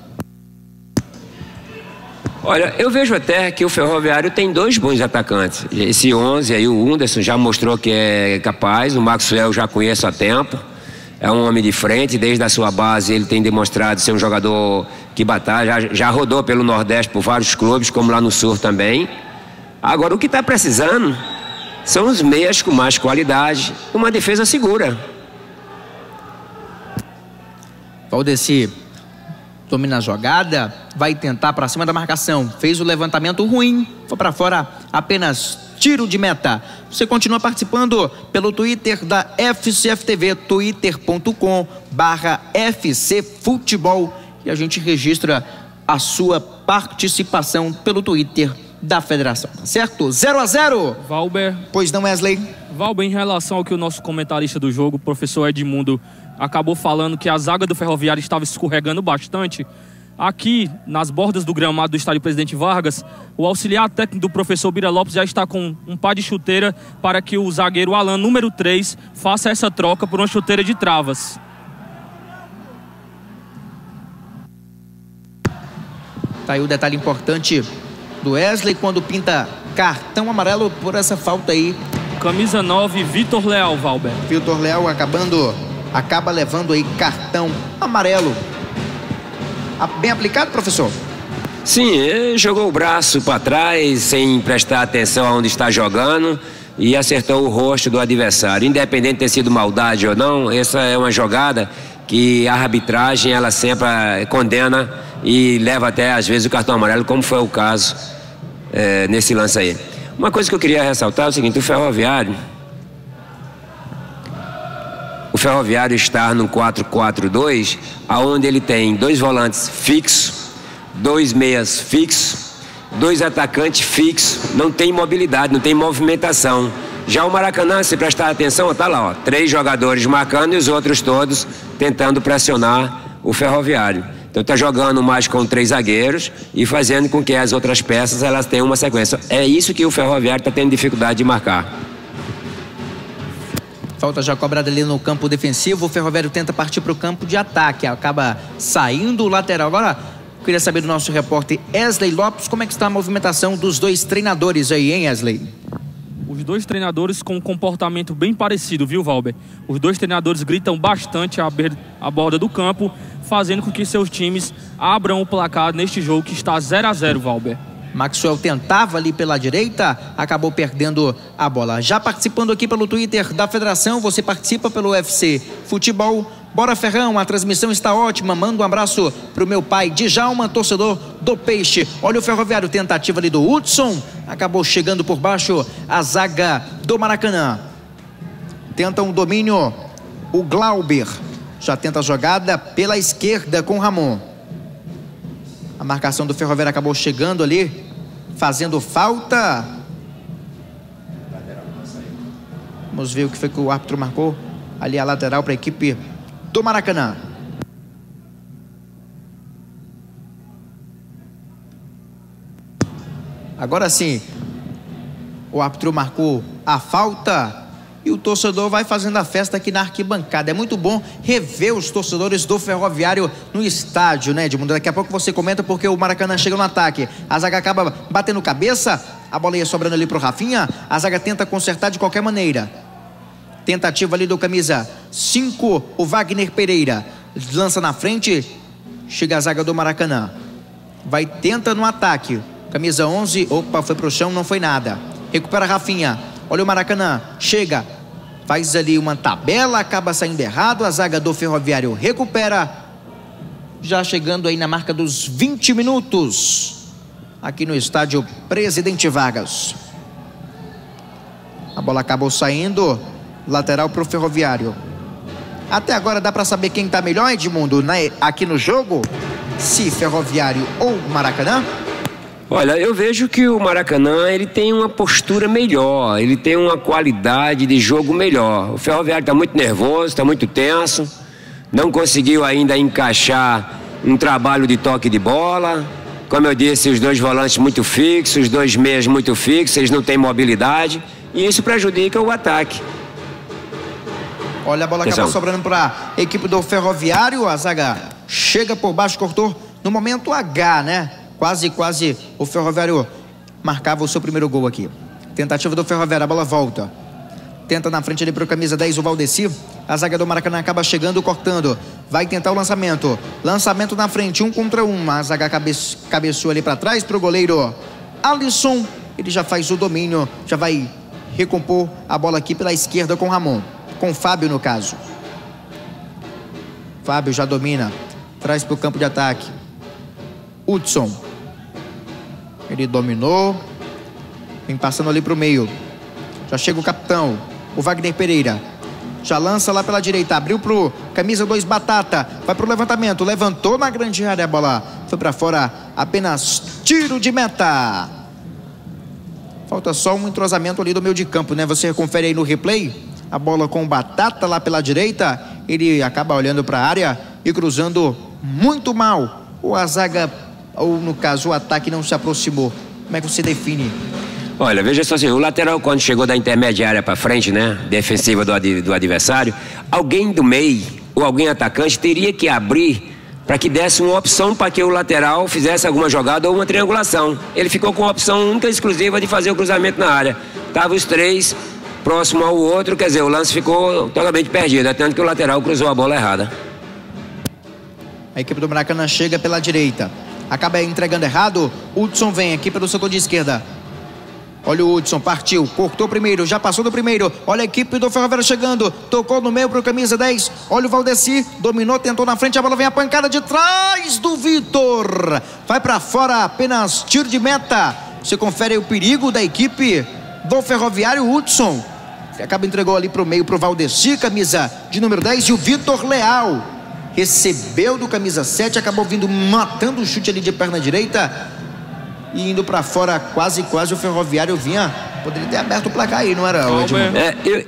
Olha, eu vejo até que o Ferroviário tem dois bons atacantes. Esse onze aí, o Anderson, já mostrou que é capaz, o Maxwell já conheço há tempo. É um homem de frente, desde a sua base ele tem demonstrado ser um jogador que batalha, já, já rodou pelo Nordeste por vários clubes, como lá no Sul também. Agora, o que está precisando são os meias com mais qualidade, uma defesa segura. Valdeci domina a jogada, vai tentar para cima da marcação, fez o levantamento ruim, foi para fora, apenas tiro de meta. Você continua participando pelo Twitter da F C F T V, twitter ponto com barra F C Futebol, e a gente registra a sua participação pelo Twitter da federação, tá certo? zero a zero. Valber. Pois não, Wesley? Valber, em relação ao que o nosso comentarista do jogo, o professor Edmundo, acabou falando que a zaga do Ferroviário estava escorregando bastante. Aqui, nas bordas do gramado do estádio Presidente Vargas, o auxiliar técnico do professor Bira Lopes já está com um par de chuteira para que o zagueiro Alan, número três, faça essa troca por uma chuteira de travas. Tá aí o detalhe importante do Wesley quando pinta cartão amarelo por essa falta aí. Camisa nove, Vitor Leal, Valber. Vitor Leal acabando, acaba levando aí cartão amarelo. Bem aplicado, professor? Sim, jogou o braço para trás, sem prestar atenção aonde está jogando, e acertou o rosto do adversário. Independente de ter sido maldade ou não, essa é uma jogada que a arbitragem ela sempre condena e leva até às vezes o cartão amarelo, como foi o caso é, nesse lance aí. Uma coisa que eu queria ressaltar é o seguinte: o Ferroviário o Ferroviário está no quatro quatro dois, aonde ele tem dois volantes fixos, dois meias fixos, dois atacantes fixos, não tem mobilidade, não tem movimentação. Já o Maracanã, se prestar atenção, tá lá, ó, três jogadores marcando e os outros todos tentando pressionar o Ferroviário. Então está jogando mais com três zagueiros e fazendo com que as outras peças elas tenham uma sequência. É isso que o Ferroviário está tendo dificuldade de marcar. Falta já cobrada ali no campo defensivo. O Ferroviário tenta partir para o campo de ataque. Acaba saindo o lateral. Agora, eu queria saber do nosso repórter Wesley Lopes, como é que está a movimentação dos dois treinadores aí, hein, Wesley? Os dois treinadores com um comportamento bem parecido, viu, Valber? Os dois treinadores gritam bastante à, à borda do campo, fazendo com que seus times abram o placar neste jogo que está zero a zero, Valber. Maxwell tentava ali pela direita, acabou perdendo a bola. Já participando aqui pelo Twitter da Federação, você participa pelo U F C Futebol. Bora, Ferrão, a transmissão está ótima. Manda um abraço pro meu pai Djalma, torcedor do Peixe. Olha o Ferroviário, tentativa ali do Hudson, acabou chegando por baixo a zaga do Maracanã. Tenta um domínio o Glauber, já tenta a jogada pela esquerda com o Ramon. A marcação do Ferroviário acabou chegando ali, fazendo falta. Vamos ver o que foi que o árbitro marcou. Ali a lateral para a equipe do Maracanã. Agora sim, o árbitro marcou a falta. E o torcedor vai fazendo a festa aqui na arquibancada. É muito bom rever os torcedores do Ferroviário no estádio, né, Edmundo? Daqui a pouco você comenta porque o Maracanã chega no ataque. A zaga acaba batendo cabeça, a bola ia sobrando ali pro Rafinha. A zaga tenta consertar de qualquer maneira. Tentativa ali do camisa cinco, o Wagner Pereira. Lança na frente, chega a zaga do Maracanã. Vai, tenta no ataque. Camisa onze, opa, foi pro chão, não foi nada. Recupera a Rafinha. Olha o Maracanã, chega, faz ali uma tabela, acaba saindo errado, a zaga do Ferroviário recupera, já chegando aí na marca dos vinte minutos, aqui no estádio Presidente Vargas. A bola acabou saindo, lateral para o Ferroviário. Até agora dá para saber quem está melhor, Edmundo, né, aqui no jogo? Se Ferroviário ou Maracanã? Olha, eu vejo que o Maracanã ele tem uma postura melhor, ele tem uma qualidade de jogo melhor. O Ferroviário está muito nervoso, está muito tenso, não conseguiu ainda encaixar um trabalho de toque de bola. Como eu disse, os dois volantes muito fixos, os dois meias muito fixos, eles não têm mobilidade e isso prejudica o ataque. Olha, a bola acabou sobrando para a equipe do Ferroviário, a zaga chega por baixo, cortou no momento H, né? Quase, quase o Ferroviário marcava o seu primeiro gol aqui. Tentativa do Ferroviário, a bola volta. Tenta na frente ali para o camisa dez, o Valdeci. A zaga do Maracanã acaba chegando, cortando. Vai tentar o lançamento. Lançamento na frente, um contra um. A zaga cabe... cabeçou ali para trás para o goleiro Alisson. Ele já faz o domínio, já vai recompor a bola aqui pela esquerda com Ramon. Com o Fábio, no caso. Fábio já domina. Traz para o campo de ataque. Hudson. Ele dominou. Vem passando ali para o meio. Já chega o capitão, o Wagner Pereira. Já lança lá pela direita. Abriu pro camisa dois, Batata. Vai pro levantamento. Levantou na grande área. A bola foi para fora. Apenas tiro de meta. Falta só um entrosamento ali do meio de campo, né? Você confere aí no replay. A bola com o Batata lá pela direita. Ele acaba olhando para a área e cruzando muito mal. Ou a zaga, ou no caso o ataque não se aproximou. Como é que você define? Olha, veja só assim, o lateral quando chegou da intermediária para frente, né, defensiva do, ad, do adversário, alguém do meio ou alguém atacante teria que abrir para que desse uma opção para que o lateral fizesse alguma jogada ou uma triangulação. Ele ficou com a opção única e exclusiva de fazer o cruzamento na área. Tava os três próximo ao outro, quer dizer, o lance ficou totalmente perdido, é tanto que o lateral cruzou a bola errada. A equipe do Maracanã chega pela direita, acaba entregando errado. Hudson vem aqui pelo setor de esquerda. Olha o Hudson, partiu, cortou primeiro, já passou do primeiro. Olha a equipe do Ferroviário chegando, tocou no meio pro camisa dez. Olha o Valdeci, dominou, tentou na frente, a bola vem a pancada de trás do Vitor. Vai para fora, apenas tiro de meta. Você confere aí o perigo da equipe do Ferroviário. Hudson, que acaba entregou ali pro meio pro Valdeci, camisa de número dez. E o Vitor Leal recebeu do camisa sete, acabou vindo matando o chute ali de perna direita. E indo para fora, quase, quase o Ferroviário vinha. Poderia ter aberto o placar aí, não era, Edmundo? É, eu,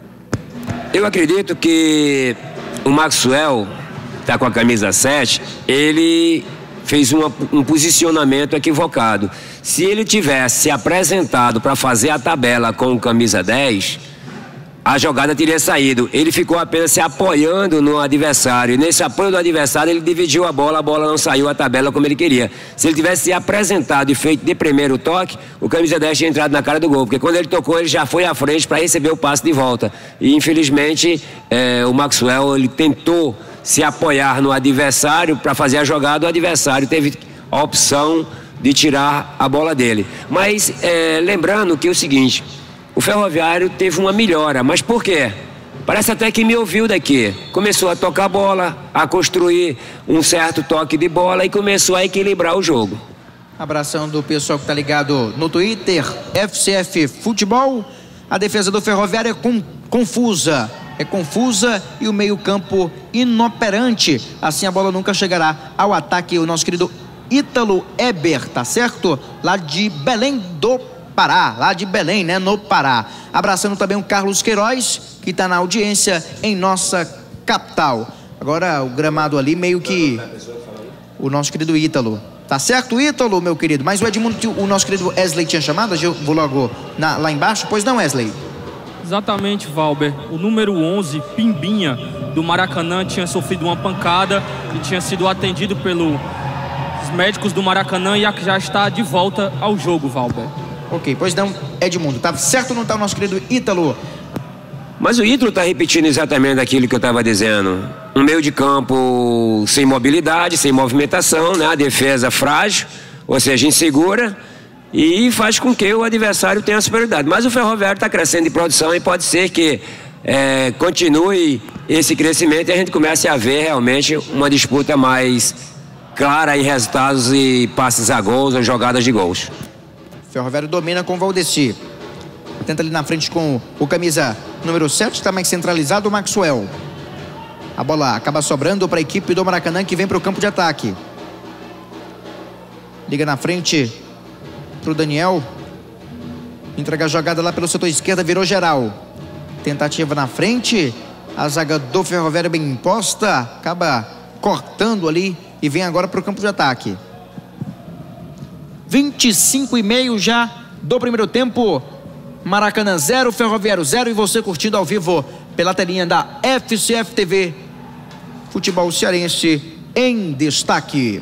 eu acredito que o Maxwell, tá com a camisa sete, ele fez uma, um posicionamento equivocado. Se ele tivesse se apresentado para fazer a tabela com o camisa dez, a jogada teria saído. Ele ficou apenas se apoiando no adversário. E nesse apoio do adversário, ele dividiu a bola, a bola não saiu a tabela como ele queria. Se ele tivesse se apresentado e feito de primeiro toque, o camisa dez tinha entrado na cara do gol. Porque quando ele tocou, ele já foi à frente para receber o passe de volta. E infelizmente, é, o Maxwell, ele tentou se apoiar no adversário para fazer a jogada. O adversário teve a opção de tirar a bola dele. Mas é, lembrando que é o seguinte... O Ferroviário teve uma melhora, mas por quê? Parece até que me ouviu daqui. Começou a tocar a bola, a construir um certo toque de bola e começou a equilibrar o jogo. Abração do pessoal que está ligado no Twitter, F C F Futebol. A defesa do Ferroviário é com, confusa, é confusa e o meio-campo inoperante. Assim a bola nunca chegará ao ataque. O nosso querido Ítalo Eber, tá certo? Lá de Belém do Pará, lá de Belém, né, no Pará. Abraçando também o Carlos Queiroz, que está na audiência em nossa capital. Agora o gramado ali meio que o nosso querido Ítalo. Tá certo, Ítalo, meu querido? Mas o Edmundo, o nosso querido Wesley tinha chamado, eu vou logo na, lá embaixo. Pois não, Wesley? Exatamente, Valber. O número onze, Pimbinha, do Maracanã, tinha sofrido uma pancada e tinha sido atendido pelos médicos do Maracanã e já está de volta ao jogo, Valber. Ok, pois não, Edmundo, tá certo ou não tá o nosso querido Ítalo? Mas o Ítalo tá repetindo exatamente aquilo que eu estava dizendo. Um meio de campo sem mobilidade, sem movimentação, né? A defesa frágil, ou seja, insegura, e faz com que o adversário tenha superioridade. Mas o Ferroviário está crescendo de produção e pode ser que é, continue esse crescimento e a gente comece a ver realmente uma disputa mais clara em resultados e passes a gols ou jogadas de gols. Ferroviário domina com o Valdeci. Tenta ali na frente com o camisa número sete, está mais centralizado, o Maxwell. A bola acaba sobrando para a equipe do Maracanã, que vem para o campo de ataque. Liga na frente para o Daniel. Entrega a jogada lá pelo setor esquerdo, virou geral. Tentativa na frente. A zaga do Ferroviário bem imposta. Acaba cortando ali e vem agora para o campo de ataque. vinte e cinco e meio já do primeiro tempo. Maracanã zero, Ferroviário zero. E você curtindo ao vivo pela telinha da F C F T V. Futebol cearense em destaque.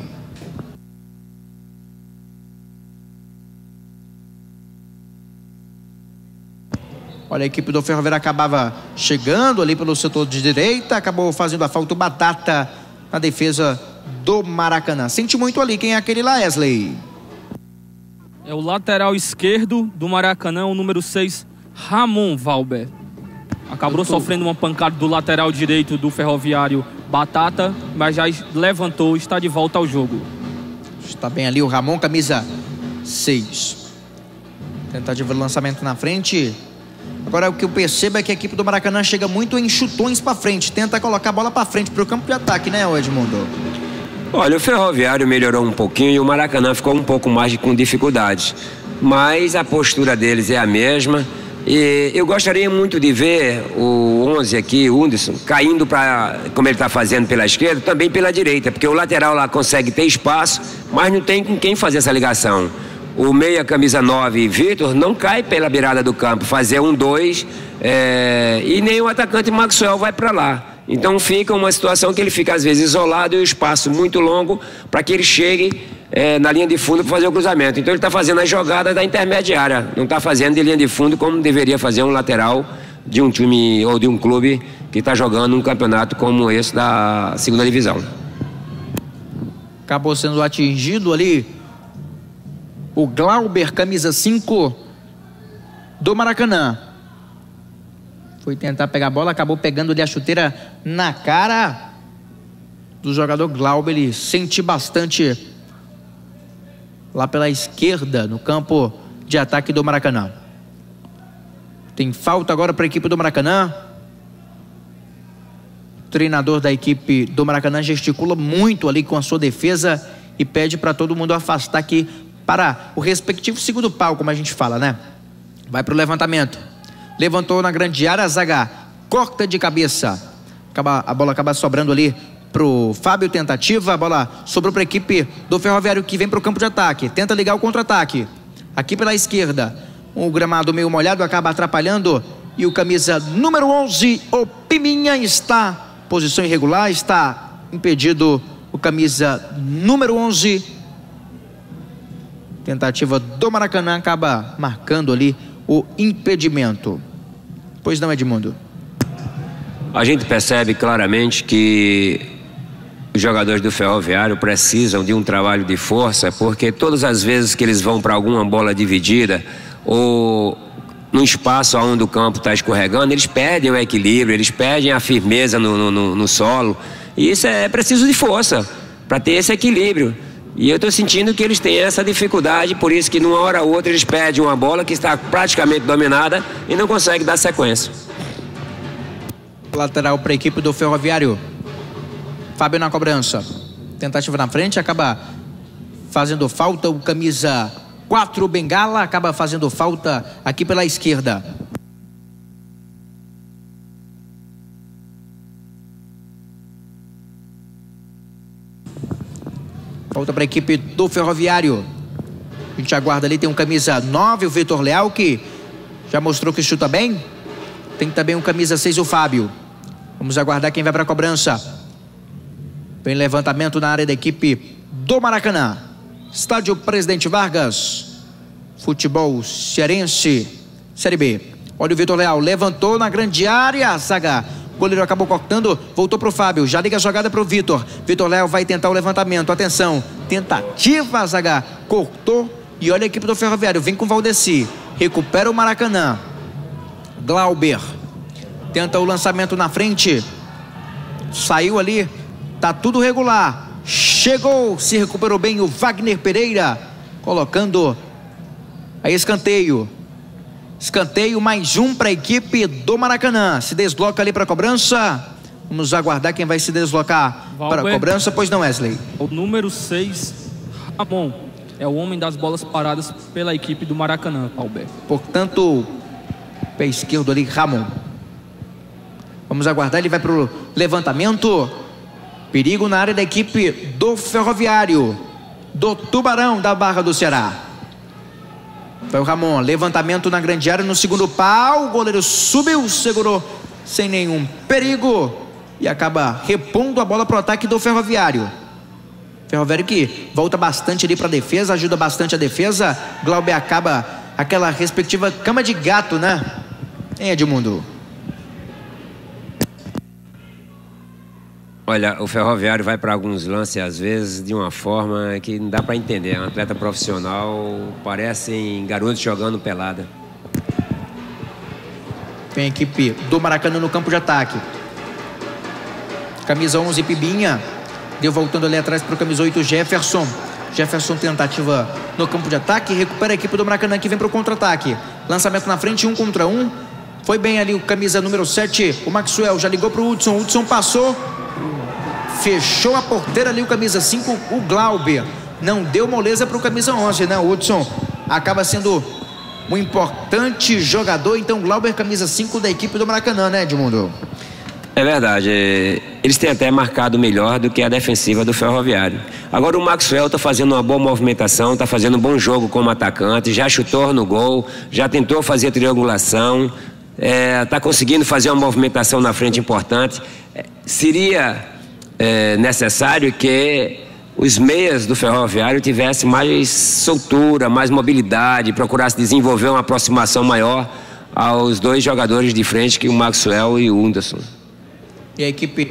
Olha, a equipe do Ferroviário acabava chegando ali pelo setor de direita. Acabou fazendo a falta o Batata na defesa do Maracanã. Sente muito ali. Quem é aquele lá, Wesley? É o lateral esquerdo do Maracanã, o número seis, Ramon Valber acabou sofrendo uma pancada do lateral direito do Ferroviário Batata, mas já levantou, está de volta ao jogo. Está bem ali o Ramon, camisa seis. Tentativa de lançamento na frente. Agora o que eu percebo é que a equipe do Maracanã chega muito em chutões para frente. Tenta colocar a bola para frente, para o campo de ataque, né, Edmundo? Olha, o Ferroviário melhorou um pouquinho e o Maracanã ficou um pouco mais com dificuldades. Mas a postura deles é a mesma. E eu gostaria muito de ver o onze aqui, o Hunderson, caindo para, como ele está fazendo pela esquerda, também pela direita, porque o lateral lá consegue ter espaço, mas não tem com quem fazer essa ligação. O meia, camisa nove, Vitor, não cai pela beirada do campo, fazer um, dois, é, e nem o atacante Maxwell vai para lá. Então fica uma situação que ele fica às vezes isolado e o espaço muito longo para que ele chegue é, na linha de fundo para fazer o cruzamento. Então ele está fazendo a jogada da intermediária, não está fazendo de linha de fundo como deveria fazer um lateral de um time ou de um clube que está jogando um campeonato como esse da segunda divisão. Acabou sendo atingido ali o Glauber, camisa cinco do Maracanã. Foi tentar pegar a bola, acabou pegando ali a chuteira na cara do jogador Glauber. Ele sente bastante lá pela esquerda, no campo de ataque do Maracanã. Tem falta agora para a equipe do Maracanã. O treinador da equipe do Maracanã gesticula muito ali com a sua defesa e pede para todo mundo afastar aqui para o respectivo segundo pau, como a gente fala, né? Vai para o levantamento. Levantou na grande área, a zaga corta de cabeça. Acaba, a bola acaba sobrando ali pro Fábio, tentativa. A bola sobrou para a equipe do Ferroviário que vem para o campo de ataque. Tenta ligar o contra-ataque. Aqui pela esquerda. O gramado meio molhado acaba atrapalhando. E o camisa número onze, o Piminha, está posição irregular. Está impedido o camisa número onze. Tentativa do Maracanã acaba marcando ali o impedimento. Pois não, Edmundo? A gente percebe claramente que os jogadores do Ferroviário precisam de um trabalho de força, porque todas as vezes que eles vão para alguma bola dividida ou no espaço onde o campo está escorregando, eles perdem o equilíbrio, eles perdem a firmeza no, no, no solo. E isso é preciso de força para ter esse equilíbrio. E eu estou sentindo que eles têm essa dificuldade, por isso que numa hora ou outra eles perdem uma bola que está praticamente dominada e não conseguem dar sequência. Lateral para a equipe do Ferroviário. Fábio na cobrança. Tentativa na frente, acaba fazendo falta. O camisa quatro, Bengala, acaba fazendo falta aqui pela esquerda. Falta para a equipe do Ferroviário. A gente aguarda ali, tem um camisa nove, o Vitor Leal, que já mostrou que chuta bem. Tem também um camisa seis, o Fábio. Vamos aguardar quem vai para a cobrança. Vem levantamento na área da equipe do Maracanã. Estádio Presidente Vargas. Futebol cearense, Série B. Olha o Vitor Leal, levantou na grande área, a zaga. O goleiro acabou cortando, voltou para o Fábio, já liga a jogada para o Vitor. Vitor Leal vai tentar o levantamento, atenção, tentativa, a zaga cortou. E olha a equipe do Ferroviário, vem com o Valdeci, recupera o Maracanã. Glauber tenta o lançamento na frente, saiu ali, tá tudo regular. Chegou, se recuperou bem o Wagner Pereira, colocando a escanteio. Escanteio, mais um para a equipe do Maracanã. Se desloca ali para a cobrança. Vamos aguardar quem vai se deslocar Valber, para a cobrança. Pois não, Wesley? O número seis, Ramon, é o homem das bolas paradas pela equipe do Maracanã, Valber. Portanto, pé esquerdo ali, Ramon. Vamos aguardar, ele vai para o levantamento. Perigo na área da equipe do Ferroviário, do Tubarão da Barra do Ceará. Foi o Ramon, levantamento na grande área no segundo pau, o goleiro subiu, segurou sem nenhum perigo e acaba repondo a bola para o ataque do Ferroviário. Ferroviário que volta bastante ali para a defesa, ajuda bastante a defesa. Glauber acaba aquela respectiva cama de gato, né? Hein, Edmundo? Olha, o Ferroviário vai para alguns lances, às vezes, de uma forma que não dá para entender. É um atleta profissional, parecem garotos jogando pelada. Vem a equipe do Maracanã no campo de ataque. Camisa onze, Pibinha. Deu voltando ali atrás para o camisa oito, Jefferson. Jefferson, tentativa no campo de ataque. Recupera a equipe do Maracanã que vem para o contra-ataque. Lançamento na frente, um contra um. Foi bem ali o camisa número sete, o Maxwell. Já ligou para o Hudson. O Hudson passou. Fechou a porteira ali o camisa cinco, o Glauber. Não deu moleza para o camisa onze, né? O Hudson acaba sendo um importante jogador. Então, Glauber, camisa cinco da equipe do Maracanã, né, Edmundo? É verdade, eles têm até marcado melhor do que a defensiva do Ferroviário. Agora o Maxwell está fazendo uma boa movimentação, está fazendo um bom jogo como atacante, já chutou no gol, já tentou fazer triangulação, está é, conseguindo fazer uma movimentação na frente importante. É, seria é, necessário que os meias do Ferroviário tivessem mais soltura, mais mobilidade, procurassem desenvolver uma aproximação maior aos dois jogadores de frente, que o Maxwell e o Hunderson. E a equipe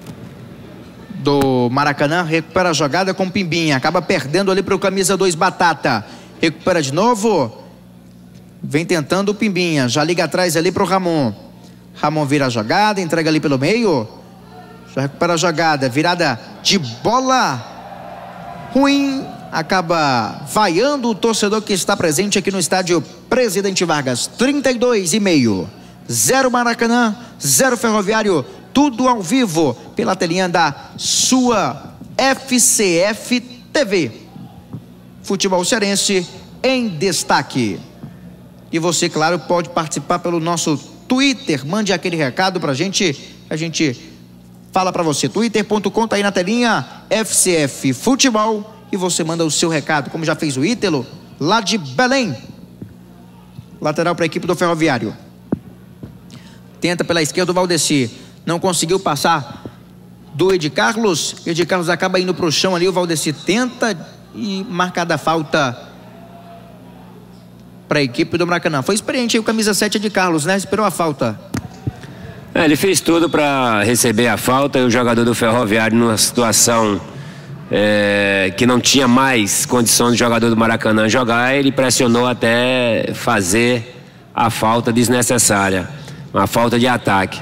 do Maracanã recupera a jogada com Pimbinha. Acaba perdendo ali para o camisa dois, Batata. Recupera de novo. Vem tentando o Pimbinha. Já liga atrás ali para o Ramon. Ramon vira a jogada, entrega ali pelo meio. Já recupera a jogada. Virada de bola ruim. Acaba vaiando o torcedor que está presente aqui no estádio Presidente Vargas. trinta e dois e meio. Zero Maracanã, zero Ferroviário. Tudo ao vivo pela telinha da sua F C F T V. Futebol cearense em destaque. E você, claro, pode participar pelo nosso Twitter. Mande aquele recado pra gente. A gente fala pra você. twitter ponto com, tá aí na telinha, F C F Futebol. E você manda o seu recado, como já fez o Ítalo, lá de Belém. Lateral para a equipe do Ferroviário. Tenta pela esquerda o Valdeci. Não conseguiu passar do Ed Carlos. Ed Carlos acaba indo para o chão ali. O Valdeci tenta e marcada a falta para a equipe do Maracanã. Foi experiente aí o camisa sete de Carlos, né? Esperou a falta. É, ele fez tudo para receber a falta. E o jogador do Ferroviário, numa situação é, que não tinha mais condição de jogador do Maracanã jogar, ele pressionou até fazer a falta desnecessária. Uma falta de ataque.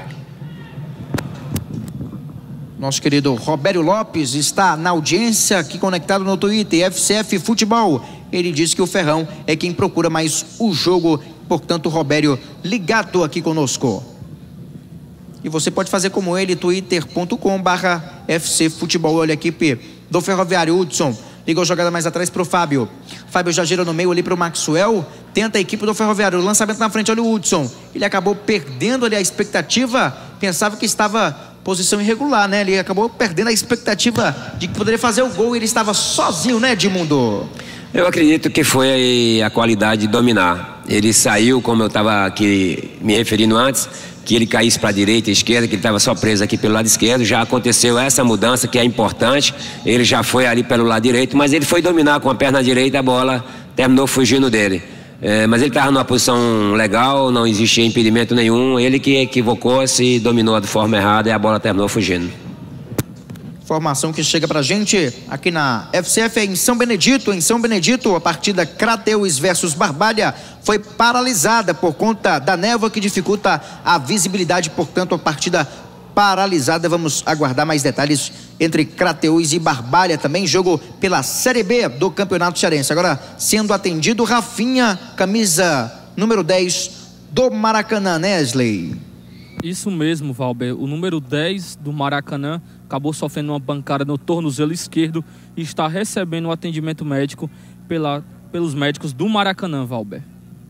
Nosso querido Robério Lopes está na audiência aqui conectado no Twitter, F C F Futebol. Ele disse que o Ferrão é quem procura mais o jogo, portanto, Robério ligado aqui conosco. E você pode fazer como ele, twitter ponto com barra F C Futebol. Olha a equipe do Ferroviário. Hudson ligou a jogada mais atrás para o Fábio. Fábio já gira no meio ali para o Maxwell. Tenta a equipe do Ferroviário. Lançamento na frente, olha o Hudson. Ele acabou perdendo ali a expectativa. Pensava que estava posição irregular, né? Ele acabou perdendo a expectativa de que poderia fazer o gol e ele estava sozinho, né, Edmundo? Eu acredito que foi a qualidade de dominar. Ele saiu, como eu estava aqui me referindo antes, que ele caísse para a direita e esquerda, que ele estava só preso aqui pelo lado esquerdo. Já aconteceu essa mudança que é importante. Ele já foi ali pelo lado direito, mas ele foi dominar com a perna direita, a bola terminou fugindo dele. É, mas ele estava numa posição legal, não existia impedimento nenhum. Ele que equivocou-se, dominou de forma errada e a bola terminou fugindo. Informação que chega pra gente aqui na F C F é em São Benedito. Em São Benedito, a partida Crateus versus Barbalha foi paralisada por conta da névoa que dificulta a visibilidade, portanto a partida paralisada. Vamos aguardar mais detalhes entre Crateus e Barbalha, também jogo pela Série B do Campeonato Cearense. Agora sendo atendido Rafinha, camisa número dez do Maracanã, Nesley. Isso mesmo, Valber. O número dez do Maracanã acabou sofrendo uma pancada no tornozelo esquerdo e está recebendo um atendimento médico pela, pelos médicos do Maracanã, Valber.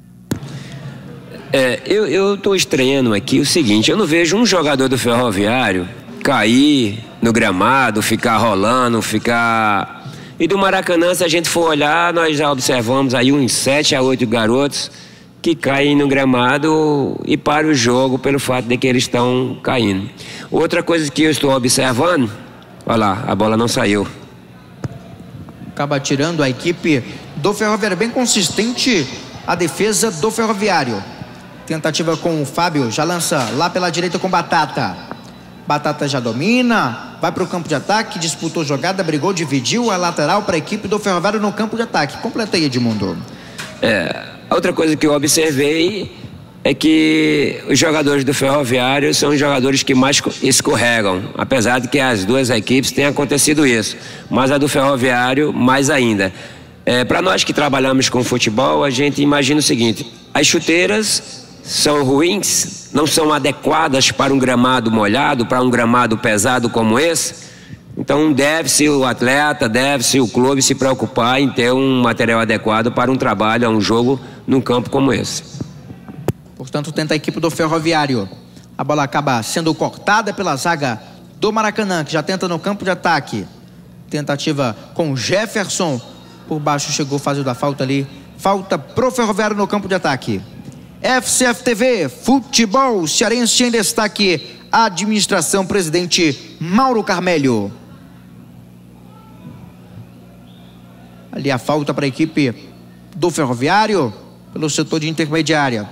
É, eu estou estranhando aqui o seguinte: eu não vejo um jogador do Ferroviário cair no gramado, ficar rolando, ficar... E do Maracanã, se a gente for olhar, nós já observamos aí uns sete a oito garotos que caem no gramado e param o jogo pelo fato de que eles estão caindo. Outra coisa que eu estou observando, olha lá, a bola não saiu. Acaba tirando a equipe do Ferroviário, bem consistente a defesa do Ferroviário. Tentativa com o Fábio, já lança lá pela direita com Batata. Batata já domina, vai para o campo de ataque, disputou jogada, brigou, dividiu a lateral para a equipe do Ferroviário no campo de ataque. Completa aí, Edmundo. É, outra coisa que eu observei é que os jogadores do Ferroviário são os jogadores que mais escorregam, apesar de que as duas equipes tenham acontecido isso, mas a do Ferroviário mais ainda. É, para nós que trabalhamos com futebol, a gente imagina o seguinte: as chuteiras são ruins, não são adequadas para um gramado molhado, para um gramado pesado como esse. Então deve-se o atleta, deve-se o clube se preocupar em ter um material adequado para um trabalho, um jogo num campo como esse. Portanto, tenta a equipe do Ferroviário. A bola acaba sendo cortada pela zaga do Maracanã, que já tenta no campo de ataque. Tentativa com Jefferson. Por baixo chegou fazendo a falta ali. Falta pro Ferroviário no campo de ataque. F C F T V, futebol cearense em destaque. Administração, presidente Mauro Carmelho. Ali a falta para a equipe do Ferroviário pelo setor de intermediária.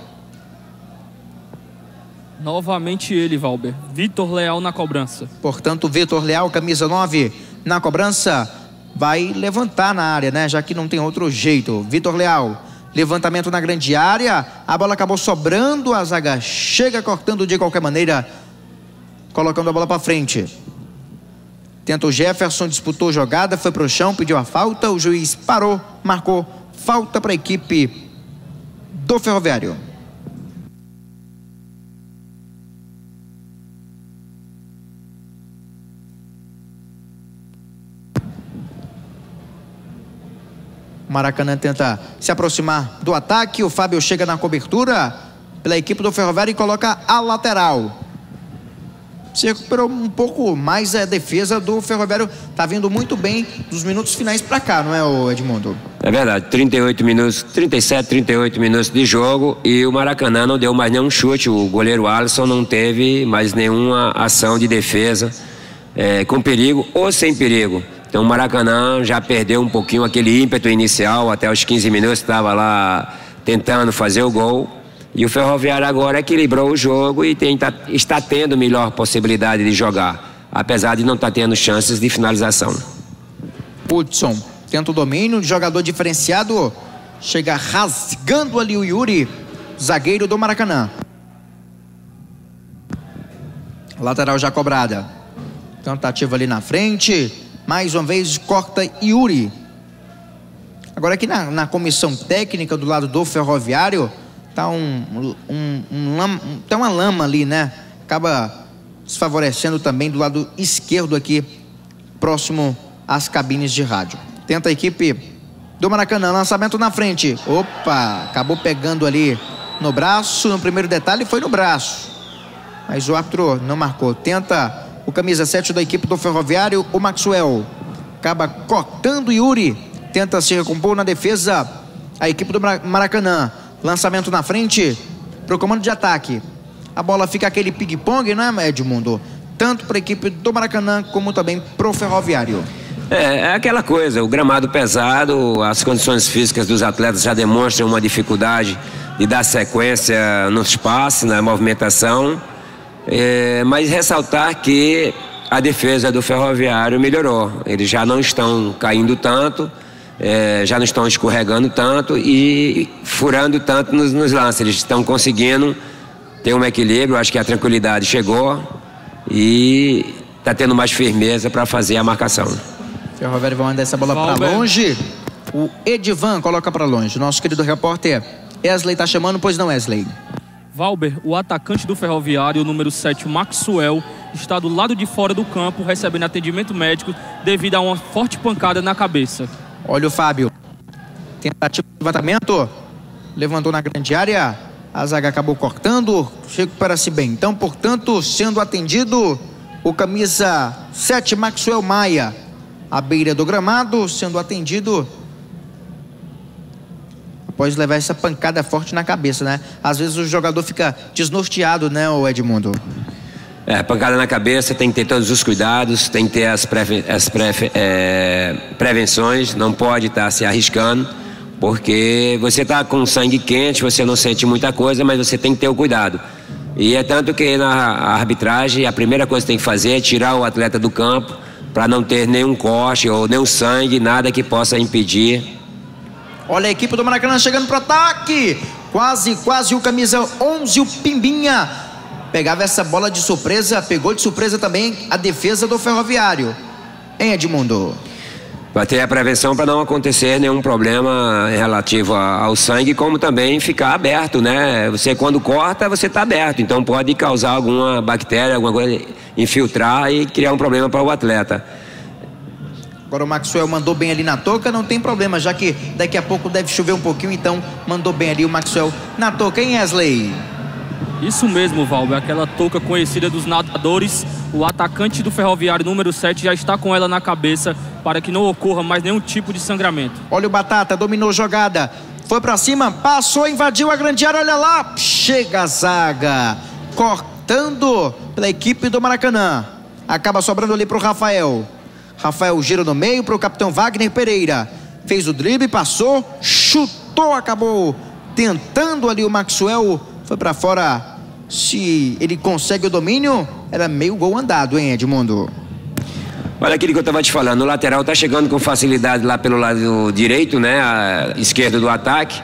Novamente ele, Valber. Vitor Leal na cobrança. Portanto, Vitor Leal, camisa nove, na cobrança, vai levantar na área, né? Já que não tem outro jeito. Vitor Leal, levantamento na grande área. A bola acabou sobrando, a zaga chega cortando de qualquer maneira, colocando a bola para frente. Tenta o Jefferson, disputou jogada, foi pro chão, pediu a falta. O juiz parou, marcou falta para a equipe do Ferroviário. O Maracanã tenta se aproximar do ataque. O Fábio chega na cobertura pela equipe do Ferroviário e coloca a lateral. Se recuperou um pouco mais a defesa do Ferroviário. Tá vindo muito bem dos minutos finais para cá, não é, Edmundo? É verdade, trinta e oito minutos, trinta e sete, trinta e oito minutos de jogo e o Maracanã não deu mais nenhum chute. O goleiro Alisson não teve mais nenhuma ação de defesa é, com perigo ou sem perigo. Então o Maracanã já perdeu um pouquinho aquele ímpeto inicial, até os quinze minutos estava lá tentando fazer o gol. E o Ferroviário agora equilibrou o jogo e tem, tá, está tendo melhor possibilidade de jogar, apesar de não estar tendo chances de finalização. Hudson tenta o domínio, jogador diferenciado, chega rasgando ali o Yuri, zagueiro do Maracanã. Lateral já cobrada. Tentativa ali na frente. Mais uma vez corta Yuri. Agora aqui na, na comissão técnica do lado do Ferroviário tá um, um, um, um tá uma lama ali, né? Acaba desfavorecendo também do lado esquerdo aqui, próximo às cabines de rádio. Tenta a equipe do Maracanã, lançamento na frente. Opa, acabou pegando ali no braço. No primeiro detalhe foi no braço, mas o árbitro não marcou. Tenta o camisa sete da equipe do Ferroviário, o Maxwell. Acaba cortando Yuri. Tenta se recompor na defesa a equipe do Maracanã. Lançamento na frente para o comando de ataque. A bola fica aquele ping-pong, né, Edmundo? Tanto para a equipe do Maracanã como também para o Ferroviário. É, é aquela coisa, o gramado pesado, as condições físicas dos atletas já demonstram uma dificuldade de dar sequência no espaço, na movimentação. É, mas ressaltar que a defesa do Ferroviário melhorou. Eles já não estão caindo tanto, é, já não estão escorregando tanto e furando tanto nos, nos lances. Eles estão conseguindo ter um equilíbrio. Acho que a tranquilidade chegou e está tendo mais firmeza para fazer a marcação. O Ferroviário vai mandar essa bola para longe. O Edivan coloca para longe. Nosso querido repórter Wesley está chamando, pois não, Wesley? Valber, o atacante do Ferroviário, o número sete, Maxwell, está do lado de fora do campo recebendo atendimento médico devido a uma forte pancada na cabeça. Olha o Fábio. Tentativa de levantamento. Levantou na grande área. A zaga acabou cortando. Recupera-se bem. Então, portanto, sendo atendido o camisa sete, Maxwell Maia, à beira do gramado, sendo atendido após levar essa pancada forte na cabeça, né? Às vezes o jogador fica desnorteado, né, o Edmundo? É, pancada na cabeça, tem que ter todos os cuidados, tem que ter as, preve as preve é, prevenções, não pode estar tá se arriscando, porque você está com sangue quente, você não sente muita coisa, mas você tem que ter o cuidado. E é tanto que na arbitragem, a primeira coisa que tem que fazer é tirar o atleta do campo, para não ter nenhum corte ou nenhum sangue, nada que possa impedir. Olha a equipe do Maracanã chegando para o ataque. Quase, quase o camisa onze, o Pimbinha. Pegava essa bola de surpresa, pegou de surpresa também a defesa do Ferroviário. Hein, Edmundo? Vai ter a prevenção para não acontecer nenhum problema relativo ao sangue, como também ficar aberto, né? Você quando corta, você está aberto, então pode causar alguma bactéria, alguma coisa, infiltrar e criar um problema para o atleta. Agora o Maxwell mandou bem ali na touca, não tem problema, já que daqui a pouco deve chover um pouquinho, então mandou bem ali o Maxwell na touca, hein, Wesley? Isso mesmo, Valber, aquela touca conhecida dos nadadores. O atacante do Ferroviário número sete já está com ela na cabeça para que não ocorra mais nenhum tipo de sangramento. Olha o Batata, dominou a jogada, foi pra cima, passou, invadiu a grande área, olha lá, chega a zaga, cortando pela equipe do Maracanã. Acaba sobrando ali pro Rafael. Rafael gira no meio pro capitão Wagner Pereira. Fez o drible, passou, chutou, acabou tentando ali o Maxwell. Foi pra fora. Se ele consegue o domínio, era meio gol andado, hein, Edmundo? Olha aquilo que eu estava te falando, o lateral tá chegando com facilidade lá pelo lado direito, né, a esquerda do ataque,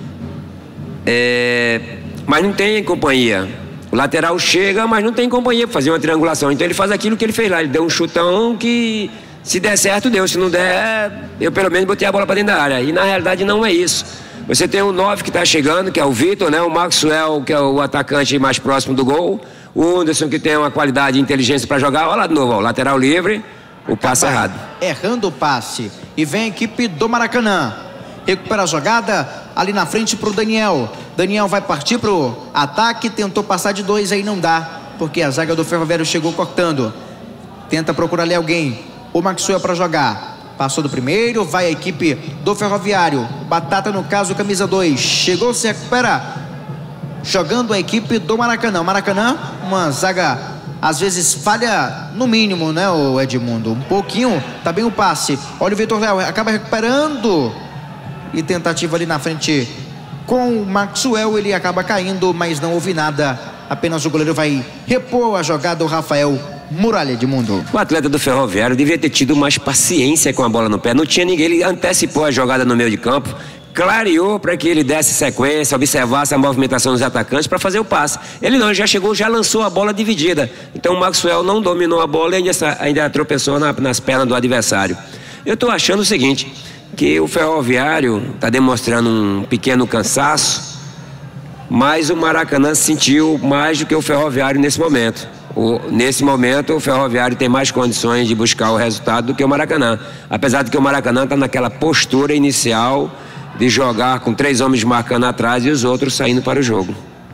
é... mas não tem companhia. O lateral chega, mas não tem companhia para fazer uma triangulação, então ele faz aquilo que ele fez lá, ele deu um chutão que se der certo deu, se não der, eu pelo menos botei a bola para dentro da área, e na realidade não é isso. Você tem o nove que está chegando, que é o Vitor, né? O Maxwell, que é o atacante mais próximo do gol. O Anderson, que tem uma qualidade e inteligência para jogar. Olha lá de novo, ó, lateral livre, o passe errado. Errando o passe. E vem a equipe do Maracanã. Recupera a jogada ali na frente para o Daniel. Daniel vai partir para o ataque, tentou passar de dois, aí não dá, porque a zaga do Ferroviário chegou cortando. Tenta procurar ali alguém. O Maxwell para jogar. Passou do primeiro, vai a equipe do Ferroviário. Batata, no caso, camisa dois. Chegou, se recupera. Jogando a equipe do Maracanã. Maracanã, uma zaga, às vezes falha no mínimo, né, o Edmundo? Um pouquinho, tá bem o passe. Olha o Vitor Léo, acaba recuperando. E tentativa ali na frente com o Maxwell. Ele acaba caindo, mas não houve nada. Apenas o goleiro vai repor a jogada, o Rafael Muralha, Edmundo. O atleta do Ferroviário devia ter tido mais paciência com a bola no pé. Não tinha ninguém, ele antecipou a jogada no meio de campo, clareou para que ele desse sequência, observasse a movimentação dos atacantes para fazer o passe. Ele não, já chegou, já lançou a bola dividida. Então o Maxwell não dominou a bola e ainda, ainda tropeçou na, nas pernas do adversário. Eu estou achando o seguinte, que o Ferroviário está demonstrando um pequeno cansaço, mas o Maracanã sentiu mais do que o Ferroviário nesse momento. O, nesse momento o Ferroviário tem mais condições de buscar o resultado do que o Maracanã, apesar de que o Maracanã está naquela postura inicial de jogar com três homens marcando atrás e os outros saindo para o jogo.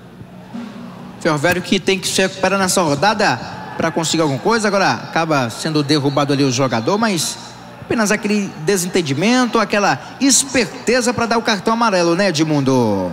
Ferroviário que tem que se recuperar nessa rodada para conseguir alguma coisa. Agora acaba sendo derrubado ali o jogador, mas apenas aquele desentendimento, aquela esperteza para dar o cartão amarelo, né, Edmundo?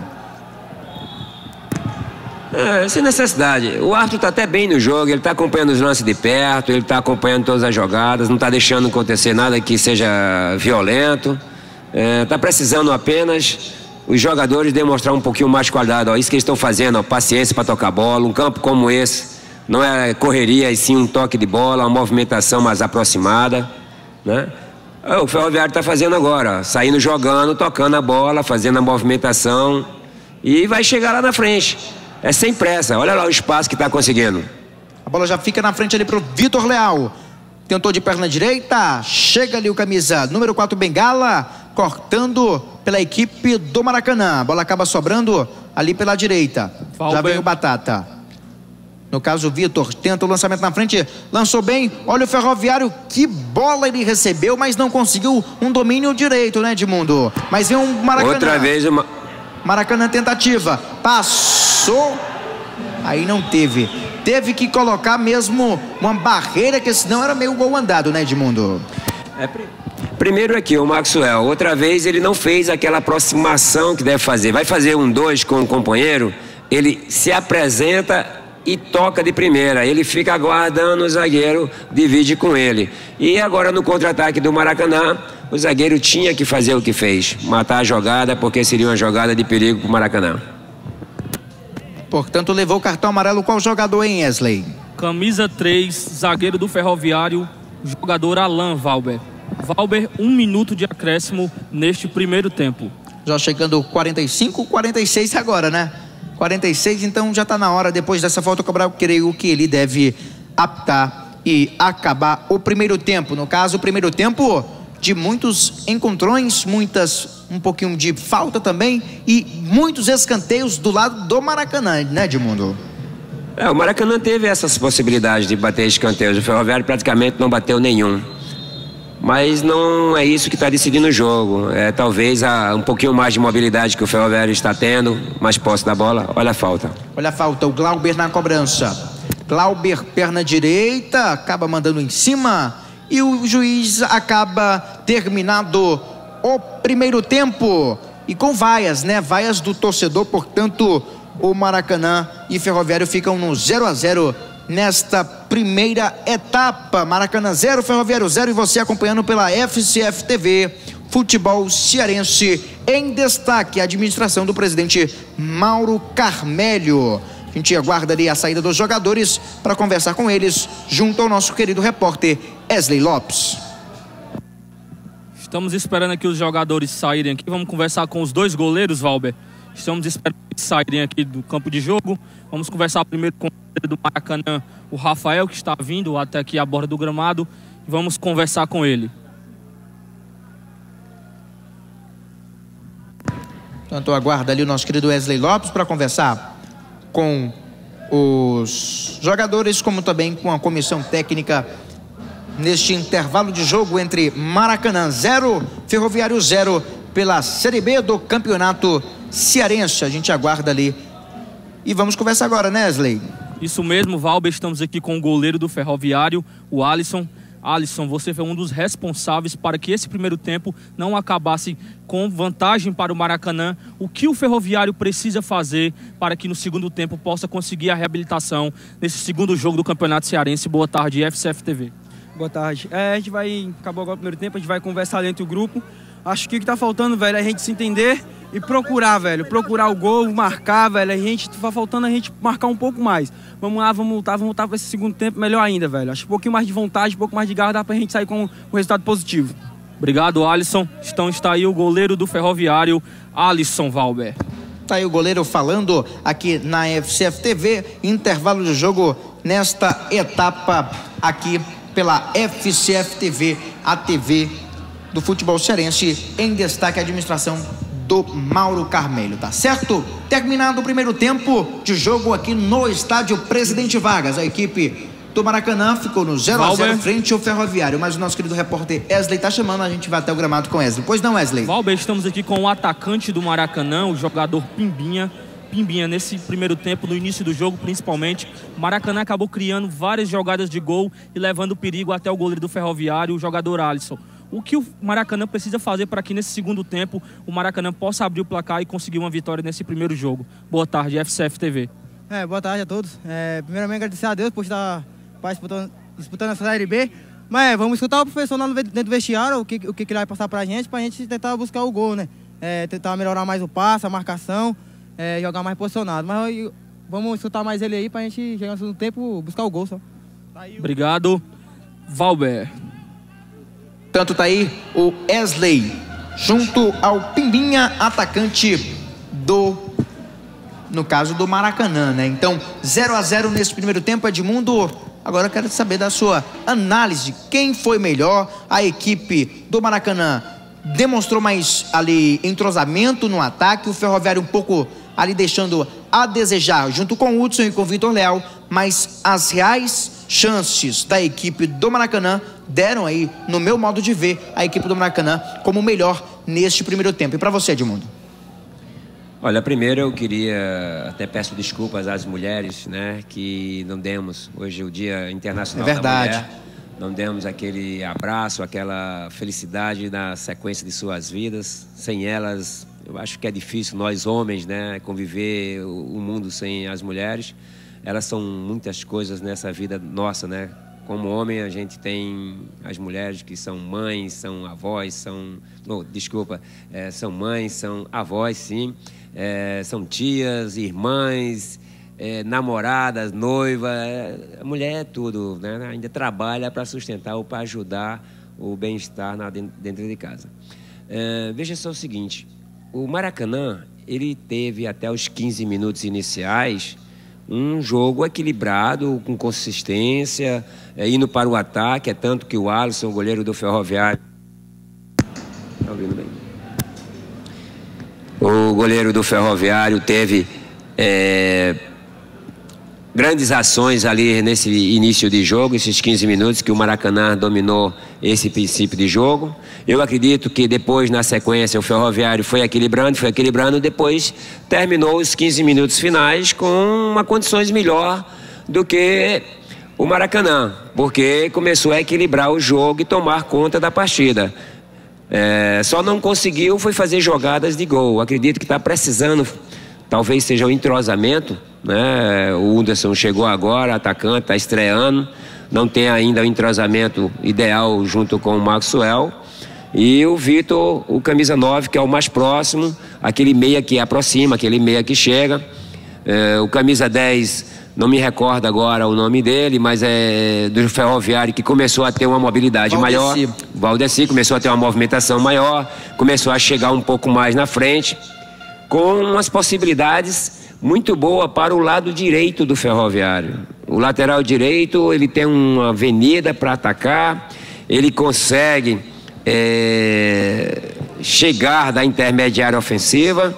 É, sem necessidade. O árbitro está até bem no jogo, ele está acompanhando os lances de perto, ele está acompanhando todas as jogadas, não está deixando acontecer nada que seja violento. Está é, precisando apenas os jogadores demonstrar um pouquinho mais de qualidade. Ó, isso que eles estão fazendo, ó, paciência para tocar bola. Um campo como esse não é correria, e sim um toque de bola, uma movimentação mais aproximada, né? O Ferroviário está fazendo agora, ó, saindo jogando, tocando a bola, fazendo a movimentação e vai chegar lá na frente. É sem pressa, olha lá o espaço que está conseguindo. A bola já fica na frente ali para o Vitor Leal. Tentou de perna direita, chega ali o camisa número quatro, Bengala, cortando pela equipe do Maracanã. A bola acaba sobrando ali pela direita. Valber. Já vem o Batata. No caso, o Vitor tenta o lançamento na frente, lançou bem. Olha o Ferroviário, que bola ele recebeu, mas não conseguiu um domínio direito, né, Edmundo? Mas vem um Maracanã. Outra vez uma... Maracanã tentativa, passou, aí não teve, teve que colocar mesmo uma barreira, que senão era meio gol andado, né, Edmundo? É, primeiro aqui o Maxwell, outra vez ele não fez aquela aproximação que deve fazer, vai fazer um dois com o companheiro, ele se apresenta e toca de primeira, ele fica aguardando, o zagueiro divide com ele. E agora no contra-ataque do Maracanã, o zagueiro tinha que fazer o que fez, matar a jogada, porque seria uma jogada de perigo para o Maracanã. Portanto, levou o cartão amarelo. Qual jogador, hein, Wesley? Camisa três, zagueiro do Ferroviário, jogador Alan, Valber. Valber, um minuto de acréscimo neste primeiro tempo. Já chegando quarenta e cinco, quarenta e seis agora, né? quarenta e seis, então já está na hora, depois dessa falta cobrar, eu creio que ele deve apitar e acabar o primeiro tempo. No caso, o primeiro tempo de muitos encontrões, muitas, um pouquinho de falta também e muitos escanteios do lado do Maracanã, né, Edmundo? É, o Maracanã teve essas possibilidades de bater escanteios. O Ferroviário praticamente não bateu nenhum. Mas não é isso que está decidindo o jogo. É talvez a, um pouquinho mais de mobilidade que o Ferroviário está tendo, mais posse da bola. Olha a falta. Olha a falta, o Glauber na cobrança. Glauber, perna direita, acaba mandando em cima e o juiz acaba terminando o primeiro tempo. E com vaias, né? Vaias do torcedor, portanto, o Maracanã e Ferroviário ficam no zero a zero nesta primeira etapa. Maracanã zero, Ferroviário zero, e você acompanhando pela F C F T V, futebol cearense em destaque, a administração do presidente Mauro Carmelho. A gente aguarda ali a saída dos jogadores para conversar com eles, junto ao nosso querido repórter Wesley Lopes. Estamos esperando aqui os jogadores saírem aqui, vamos conversar com os dois goleiros, Valber. Estamos esperando eles saírem aqui do campo de jogo. Vamos conversar primeiro com o goleiro do Maracanã, o Rafael, que está vindo até aqui à borda do gramado. E vamos conversar com ele. Tanto aguarda ali o nosso querido Wesley Lopes para conversar com os jogadores, como também com a comissão técnica neste intervalo de jogo entre Maracanã zero, Ferroviário zero, pela Série B do Campeonato Cearense. A gente aguarda ali e vamos conversar agora, né, Wesley? Isso mesmo, Valber, estamos aqui com o goleiro do Ferroviário, o Alisson. Alisson, você foi um dos responsáveis para que esse primeiro tempo não acabasse com vantagem para o Maracanã. O que o Ferroviário precisa fazer para que no segundo tempo possa conseguir a reabilitação nesse segundo jogo do Campeonato Cearense? Boa tarde, F C F T V. Boa tarde. É, a gente vai, acabou agora o primeiro tempo, a gente vai conversar dentro do grupo. Acho que o que tá faltando, velho, é a gente se entender e procurar, velho. Procurar o gol, marcar, velho. A gente tá faltando a gente marcar um pouco mais. Vamos lá, vamos lutar, vamos lutar para esse segundo tempo melhor ainda, velho. Acho que um pouquinho mais de vontade, um pouco mais de garra, dá pra gente sair com um resultado positivo. Obrigado, Alisson. Então está aí o goleiro do Ferroviário, Alisson Valber. Tá aí o goleiro falando aqui na F C F T V, intervalo de jogo nesta etapa aqui pela F C F T V, a T V do futebol cearense, em destaque a administração do Mauro Carmelho, tá certo? Terminado o primeiro tempo de jogo aqui no estádio Presidente Vargas, a equipe do Maracanã ficou no zero a zero frente ao Ferroviário, mas o nosso querido repórter Wesley tá chamando, a gente vai até o gramado com Wesley. Pois não, Wesley? Valber, estamos aqui com o atacante do Maracanã, o jogador Pimbinha. Pimbinha, nesse primeiro tempo, no início do jogo principalmente, o Maracanã acabou criando várias jogadas de gol e levando perigo até o goleiro do Ferroviário, o jogador Alisson. O que o Maracanã precisa fazer para que nesse segundo tempo o Maracanã possa abrir o placar e conseguir uma vitória nesse primeiro jogo? Boa tarde, F C F T V. É, boa tarde a todos. É, primeiramente agradecer a Deus por estar disputando, disputando essa Série B. Mas é, vamos escutar o professor lá dentro do vestiário, o que, o que ele vai passar pra gente, pra gente tentar buscar o gol, né? É, tentar melhorar mais o passe, a marcação, é, jogar mais posicionado. Mas vamos escutar mais ele aí pra gente chegar no segundo tempo buscar o gol só. Obrigado, Valber. Tanto tá aí o Wesley, junto ao Pimbinha, atacante do, no caso do Maracanã, né? Então, zero a zero nesse primeiro tempo, Edmundo. Agora eu quero saber da sua análise. Quem foi melhor? A equipe do Maracanã demonstrou mais ali entrosamento no ataque, o Ferroviário um pouco ali deixando a desejar, junto com o Hudson e com o Vitor Leal, mas as reais chances da equipe do Maracanã deram aí, no meu modo de ver, a equipe do Maracanã como melhor neste primeiro tempo. E para você, Edmundo? Olha, primeiro eu queria, até peço desculpas às mulheres, né, que não demos hoje o Dia Internacional é verdade. da Mulher, não demos aquele abraço, aquela felicidade na sequência de suas vidas. Sem elas, eu acho que é difícil nós homens, né, conviver o mundo sem as mulheres. Elas são muitas coisas nessa vida nossa, né? Como homem, a gente tem as mulheres que são mães, são avós, são... Oh, desculpa, é, são mães, são avós, sim. É, são tias, irmãs, é, namoradas, noiva. É, a mulher é tudo, né? Ainda trabalha para sustentar ou para ajudar o bem-estar dentro de casa. É, veja só o seguinte, o Maracanã, ele teve até os quinze minutos iniciais um jogo equilibrado, com consistência, é, indo para o ataque, é tanto que o Alisson, o goleiro do Ferroviário... Tá ouvindo bem? O goleiro do Ferroviário teve é, grandes ações ali nesse início de jogo, esses quinze minutos que o Maracanã dominou esse princípio de jogo. Eu acredito que depois, na sequência, o Ferroviário foi equilibrando, foi equilibrando, depois terminou os quinze minutos finais com uma condições melhor do que o Maracanã, porque começou a equilibrar o jogo e tomar conta da partida. É, só não conseguiu foi fazer jogadas de gol. Acredito que está precisando, talvez seja um entrosamento, né? O Wunderson chegou agora, atacante, está estreando, não tem ainda o entrosamento ideal junto com o Maxwell. E o Vitor, o camisa nove, que é o mais próximo, aquele meia que aproxima, aquele meia que chega. É, o camisa dez, não me recordo agora o nome dele, mas é do Ferroviário, que começou a ter uma mobilidade Valdeci. maior. Valdeci começou a ter uma movimentação maior, começou a chegar um pouco mais na frente, com umas possibilidades muito boas para o lado direito do Ferroviário. O lateral direito, ele tem uma avenida para atacar, ele consegue... É, chegar da intermediária ofensiva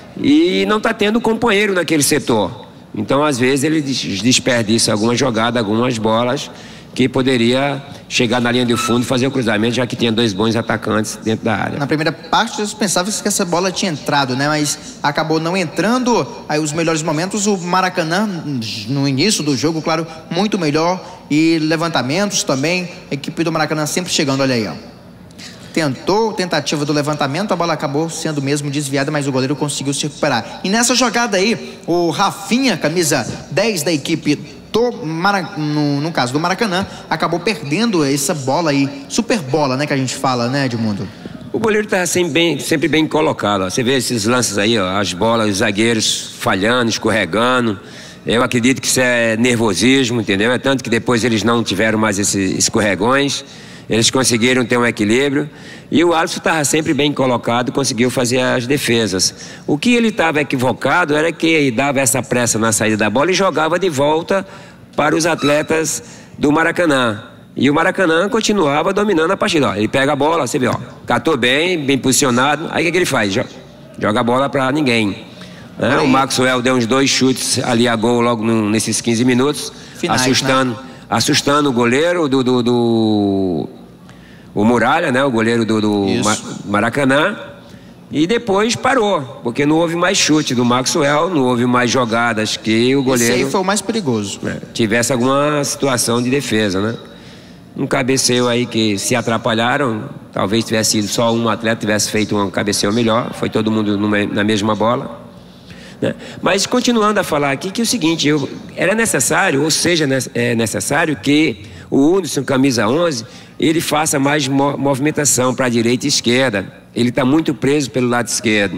e não está tendo companheiro naquele setor. Então, às vezes, ele desperdiça alguma jogada, algumas bolas que poderia chegar na linha de fundo e fazer o cruzamento, já que tinha dois bons atacantes dentro da área. Na primeira parte, eu pensava que essa bola tinha entrado, né? Mas acabou não entrando. Aí, os melhores momentos, o Maracanã, no início do jogo, claro, muito melhor. E levantamentos também. A equipe do Maracanã sempre chegando, olha aí, ó. Tentou tentativa do levantamento, a bola acabou sendo mesmo desviada, mas o goleiro conseguiu se recuperar. E nessa jogada aí, o Rafinha, camisa dez da equipe do Mara... no, no caso do Maracanã, acabou perdendo essa bola aí, super bola, né, que a gente fala, né, Edmundo? O goleiro está sempre bem, sempre bem colocado, ó. Você vê esses lances aí, ó, as bolas, os zagueiros falhando, escorregando. Eu acredito que isso é nervosismo, entendeu? É tanto que depois eles não tiveram mais esses escorregões. Eles conseguiram ter um equilíbrio e o Alisson estava sempre bem colocado, conseguiu fazer as defesas. O que ele estava equivocado era que ele dava essa pressa na saída da bola e jogava de volta para os atletas do Maracanã. E o Maracanã continuava dominando a partida. Ó, ele pega a bola, você vê, ó, catou bem, bem posicionado. Aí o que, que ele faz? Joga a bola para ninguém. É, o Maxwell deu uns dois chutes ali a gol logo no, nesses quinze minutos, finais, assustando... Né? assustando o goleiro do, do, do o Muralha, né? O goleiro do, do Maracanã. E depois parou, porque não houve mais chute do Maxwell, não houve mais jogadas que o goleiro... Esse aí foi o mais perigoso. Né, tivesse alguma situação de defesa, né? Um cabeceio aí que se atrapalharam, talvez tivesse sido só um atleta, tivesse feito um cabeceio melhor, foi todo mundo numa, na mesma bola. Né? Mas continuando a falar aqui que é o seguinte, eu, era necessário, ou seja, é necessário que o Wunderson, camisa onze, ele faça mais mo movimentação para a direita e esquerda. Ele está muito preso pelo lado esquerdo.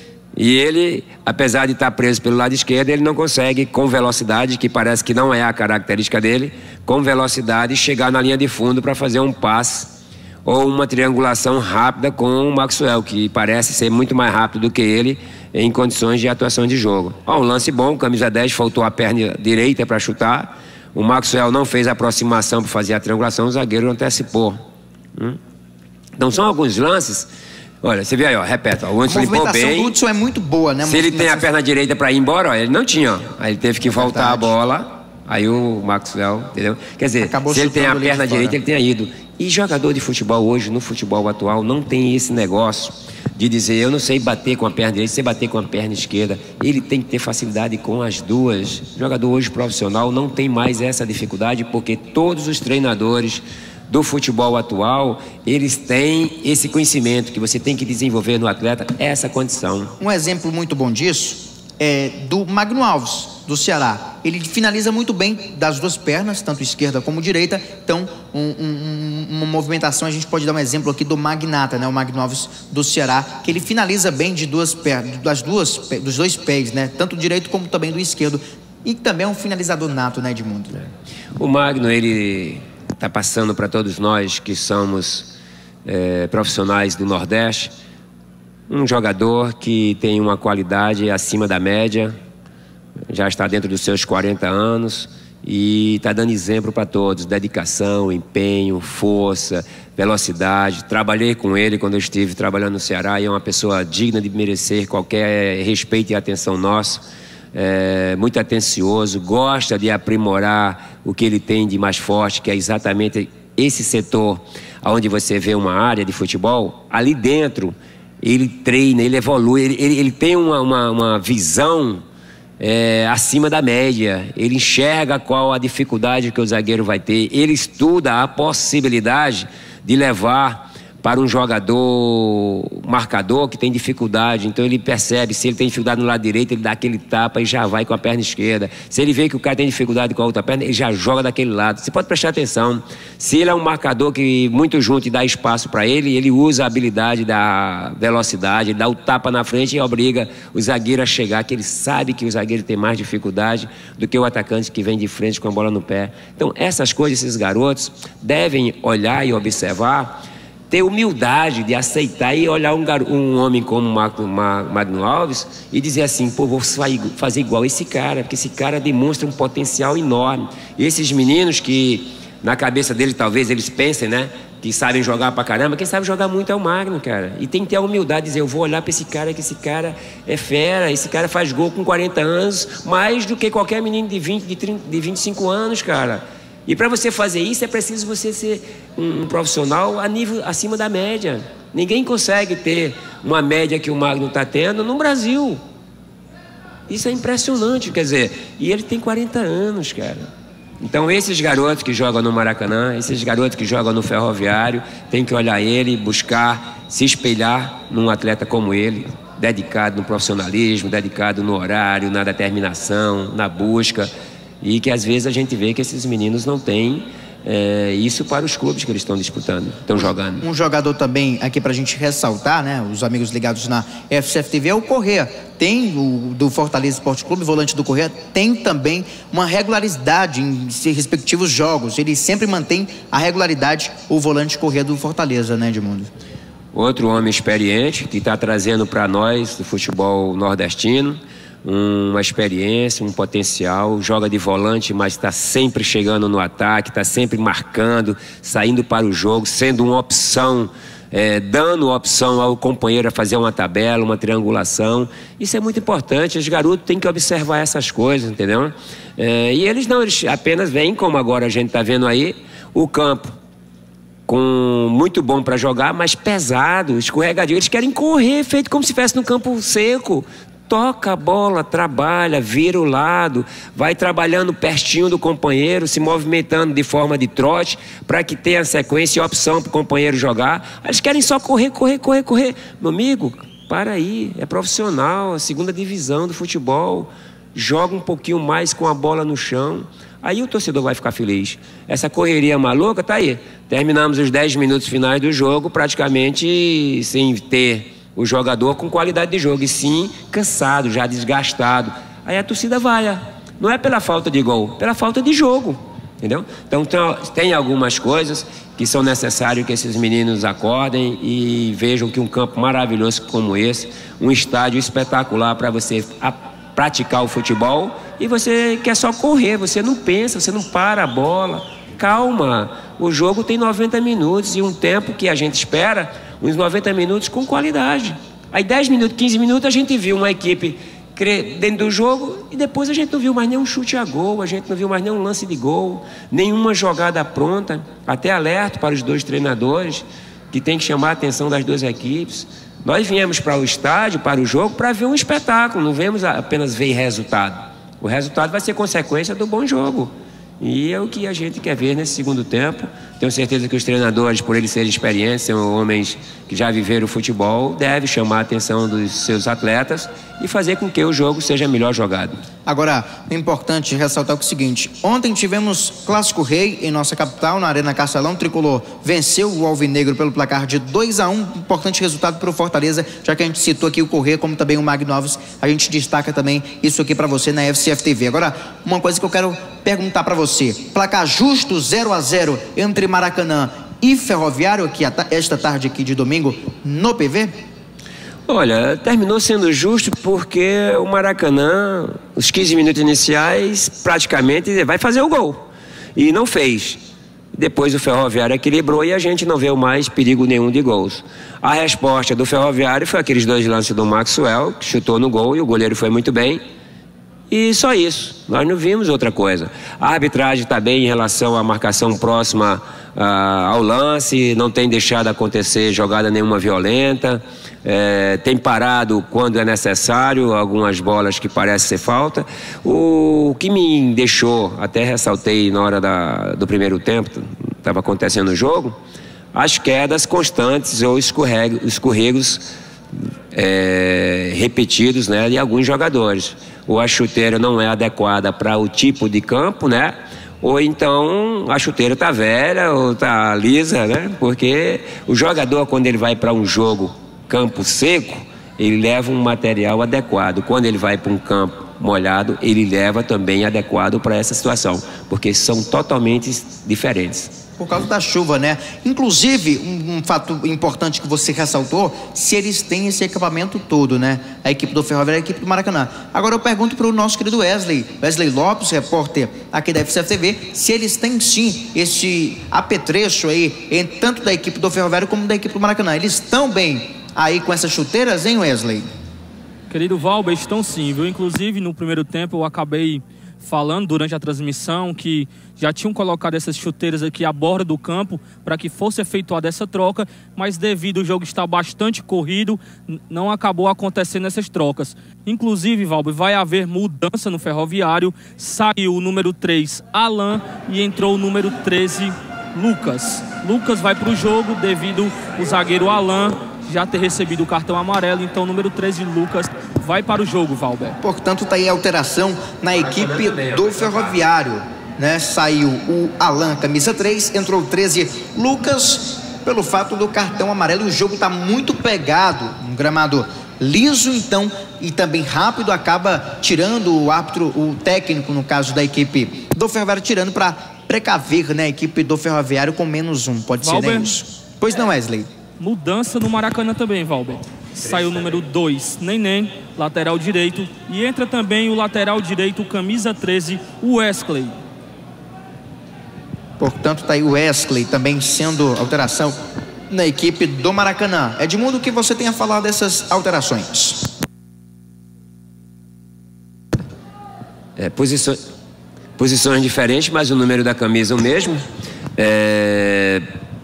E ele, apesar de estar preso pelo lado esquerdo, ele não consegue, com velocidade, que parece que não é a característica dele, com velocidade chegar na linha de fundo para fazer um passe ou uma triangulação rápida com o Maxwell, que parece ser muito mais rápido do que ele em condições de atuação de jogo. Ó, um lance bom, camisa dez, faltou a perna direita para chutar. O Maxwell não fez a aproximação para fazer a triangulação, o zagueiro antecipou. Hum? Então são alguns lances. Olha, você vê aí, ó, repete, ó, o Hudson limpou bem. A movimentação do Hudson é muito boa, né? Se ele tem a perna direita para ir embora, ó, ele não tinha, ó. Aí ele teve que voltar a bola. Aí o Maxwell, entendeu? Quer dizer, acabou se ele tem a perna direita, ele tenha ido. E jogador de futebol hoje, no futebol atual, não tem esse negócio de dizer, eu não sei bater com a perna direita, sei bater com a perna esquerda. Ele tem que ter facilidade com as duas. O jogador hoje profissional não tem mais essa dificuldade, porque todos os treinadores do futebol atual, eles têm esse conhecimento que você tem que desenvolver no atleta, essa condição. Um exemplo muito bom disso é do Magno Alves, do Ceará. Ele finaliza muito bem das duas pernas, tanto esquerda como direita. Então, um, um, uma movimentação, a gente pode dar um exemplo aqui do Magnata, né? O Magno Alves do Ceará, que ele finaliza bem de duas pernas, das duas, dos dois pés, né? Tanto do direito como também do esquerdo. E também é um finalizador nato, né, Edmundo? É. O Magno, ele está passando para todos nós que somos é, profissionais do Nordeste Um jogador que tem uma qualidade acima da média, já está dentro dos seus quarenta anos e está dando exemplo para todos, dedicação, empenho, força, velocidade. Trabalhei com ele quando eu estive trabalhando no Ceará e é uma pessoa digna de merecer qualquer respeito e atenção nosso. É muito atencioso, gosta de aprimorar o que ele tem de mais forte, que é exatamente esse setor onde você vê uma área de futebol. Ali dentro ele treina, ele evolui, ele, ele, ele tem uma, uma, uma visão É, acima da média. Ele enxerga qual a dificuldade que o zagueiro vai ter, ele estuda a possibilidade de levar para um jogador marcador que tem dificuldade. Então ele percebe, se ele tem dificuldade no lado direito, ele dá aquele tapa e já vai com a perna esquerda. Se ele vê que o cara tem dificuldade com a outra perna, ele já joga daquele lado. Você pode prestar atenção, se ele é um marcador que muito junto e dá espaço para ele, ele usa a habilidade da velocidade, ele dá o tapa na frente e obriga o zagueiro a chegar, que ele sabe que o zagueiro tem mais dificuldade do que o atacante que vem de frente com a bola no pé. Então essas coisas esses garotos devem olhar e observar, ter humildade de aceitar e olhar um, garo, um homem como o Magno Alves e dizer assim, pô, vou fazer igual esse cara, porque esse cara demonstra um potencial enorme. E esses meninos que na cabeça deles talvez eles pensem, né, que sabem jogar pra caramba, quem sabe jogar muito é o Magno, cara. E tem que ter a humildade de dizer, eu vou olhar pra esse cara, que esse cara é fera, esse cara faz gol com quarenta anos, mais do que qualquer menino de vinte, de trinta, de vinte e cinco anos, cara. E para você fazer isso é preciso você ser um, um profissional a nível acima da média. Ninguém consegue ter uma média que o Magno está tendo no Brasil. Isso é impressionante, quer dizer, e ele tem quarenta anos, cara. Então esses garotos que jogam no Maracanã, esses garotos que jogam no Ferroviário, tem que olhar ele, buscar se espelhar num atleta como ele, dedicado no profissionalismo, dedicado no horário, na determinação, na busca. E que às vezes a gente vê que esses meninos não têm é, isso para os clubes que eles estão disputando, estão jogando. Um jogador também aqui para a gente ressaltar, né? Os amigos ligados na F C F T V é o Corrêa. Tem o do Fortaleza Esporte Clube, volante do Corrêa, tem também uma regularidade em seus respectivos jogos. Ele sempre mantém a regularidade, o volante Corrêa do Fortaleza, né, Edmundo? Outro homem experiente que está trazendo para nós do futebol nordestino uma experiência, um potencial, joga de volante, mas está sempre chegando no ataque, está sempre marcando, saindo para o jogo, sendo uma opção, é, dando opção ao companheiro a fazer uma tabela, uma triangulação. Isso é muito importante, os garotos têm que observar essas coisas, entendeu? É, e eles não, eles apenas veem, como agora a gente está vendo aí, o campo com muito bom para jogar, mas pesado, escorregadio. Eles querem correr, feito como se estivesse no campo seco. Toca a bola, trabalha, vira o lado, vai trabalhando pertinho do companheiro, se movimentando de forma de trote, para que tenha sequência e opção para o companheiro jogar. Eles querem só correr, correr, correr, correr. Meu amigo, para aí, é profissional, a segunda divisão do futebol. Joga um pouquinho mais com a bola no chão. Aí o torcedor vai ficar feliz. Essa correria maluca, tá aí. Terminamos os dez minutos finais do jogo praticamente sem ter o jogador com qualidade de jogo, e sim cansado, já desgastado. Aí a torcida vai, não é pela falta de gol, pela falta de jogo, entendeu? Então tem algumas coisas que são necessárias que esses meninos acordem e vejam que um campo maravilhoso como esse, um estádio espetacular para você praticar o futebol, e você quer só correr, você não pensa, você não para a bola. Calma, o jogo tem noventa minutos e um tempo que a gente espera, uns noventa minutos com qualidade. Aí dez minutos, quinze minutos a gente viu uma equipe dentro do jogo e depois a gente não viu mais nenhum chute a gol, a gente não viu mais nenhum lance de gol, nenhuma jogada pronta. Até alerta para os dois treinadores que tem que chamar a atenção das duas equipes. Nós viemos para o estádio, para o jogo, para ver um espetáculo, não viemos apenas ver resultado. O resultado vai ser consequência do bom jogo. E é o que a gente quer ver nesse segundo tempo. Tenho certeza que os treinadores, por eles serem experientes, são homens que já viveram o futebol, devem chamar a atenção dos seus atletas e fazer com que o jogo seja melhor jogado. Agora, é importante ressaltar o seguinte: ontem tivemos Clássico Rei em nossa capital, na Arena Castelão. O Tricolor venceu o Alvinegro pelo placar de dois a um. Importante resultado para o Fortaleza, já que a gente citou aqui o Corrêa, como também o Magno Alves. A gente destaca também isso aqui para você na F C F T V. Agora, uma coisa que eu quero perguntar para você: placar justo zero a zero entre Maracanã e Ferroviário, aqui esta tarde aqui de domingo no P V? Olha, terminou sendo justo porque o Maracanã, os quinze minutos iniciais, praticamente vai fazer o gol. E não fez. Depois o Ferroviário equilibrou e a gente não viu mais perigo nenhum de gols. A resposta do Ferroviário foi aqueles dois lances do Maxwell, que chutou no gol e o goleiro foi muito bem. E só isso, nós não vimos outra coisa. A arbitragem está bem em relação à marcação próxima uh, ao lance, não tem deixado acontecer jogada nenhuma violenta, é, tem parado quando é necessário algumas bolas que parecem ser falta. O que me deixou, até ressaltei na hora da, do primeiro tempo, estava acontecendo o jogo, as quedas constantes ou escorregos, escorregos é, repetidos, né, de alguns jogadores. Ou a chuteira não é adequada para o tipo de campo, né? Ou então a chuteira está velha ou está lisa, né? Porque o jogador, quando ele vai para um jogo campo seco, ele leva um material adequado. Quando ele vai para um campo molhado, ele leva também adequado para essa situação, porque são totalmente diferentes. Por causa da chuva, né? Inclusive, um, um fato importante que você ressaltou, se eles têm esse equipamento todo, né? A equipe do Ferroviário e a equipe do Maracanã. Agora eu pergunto para o nosso querido Wesley, Wesley Lopes, repórter aqui da F C F T V, se eles têm sim esse apetrecho aí, em, tanto da equipe do Ferroviário como da equipe do Maracanã. Eles estão bem aí com essas chuteiras, hein, Wesley? Querido Valber, estão sim, viu? Inclusive, no primeiro tempo eu acabei falando durante a transmissão que já tinham colocado essas chuteiras aqui à borda do campo para que fosse efetuada essa troca, mas devido ao jogo estar bastante corrido, não acabou acontecendo essas trocas. Inclusive, Valber, vai haver mudança no Ferroviário, saiu o número três, Alan, e entrou o número treze, Lucas. Lucas vai para o jogo devido ao zagueiro Alan já ter recebido o cartão amarelo, então o número treze, Lucas, vai para o jogo, Valber. Portanto, está aí a alteração na equipe do Ferroviário, né? Saiu o Alan, camisa três, entrou o treze, Lucas, pelo fato do cartão amarelo. O jogo está muito pegado, um gramado liso, então, e também rápido, acaba tirando o árbitro, o técnico, no caso da equipe do Ferroviário, tirando para precaver, né, a equipe do Ferroviário com menos um, pode Valber, ser, né, isso? Pois não, Wesley? Mudança no Maracanã também, Valber. Saiu o número dois, Neném, lateral direito. E entra também o lateral direito, camisa treze, o Wesley. Portanto, está aí o Wesley também sendo alteração na equipe do Maracanã. Edmundo, o que você tem a falar dessas alterações? É, posições, posições diferentes, mas o número da camisa é o mesmo. É...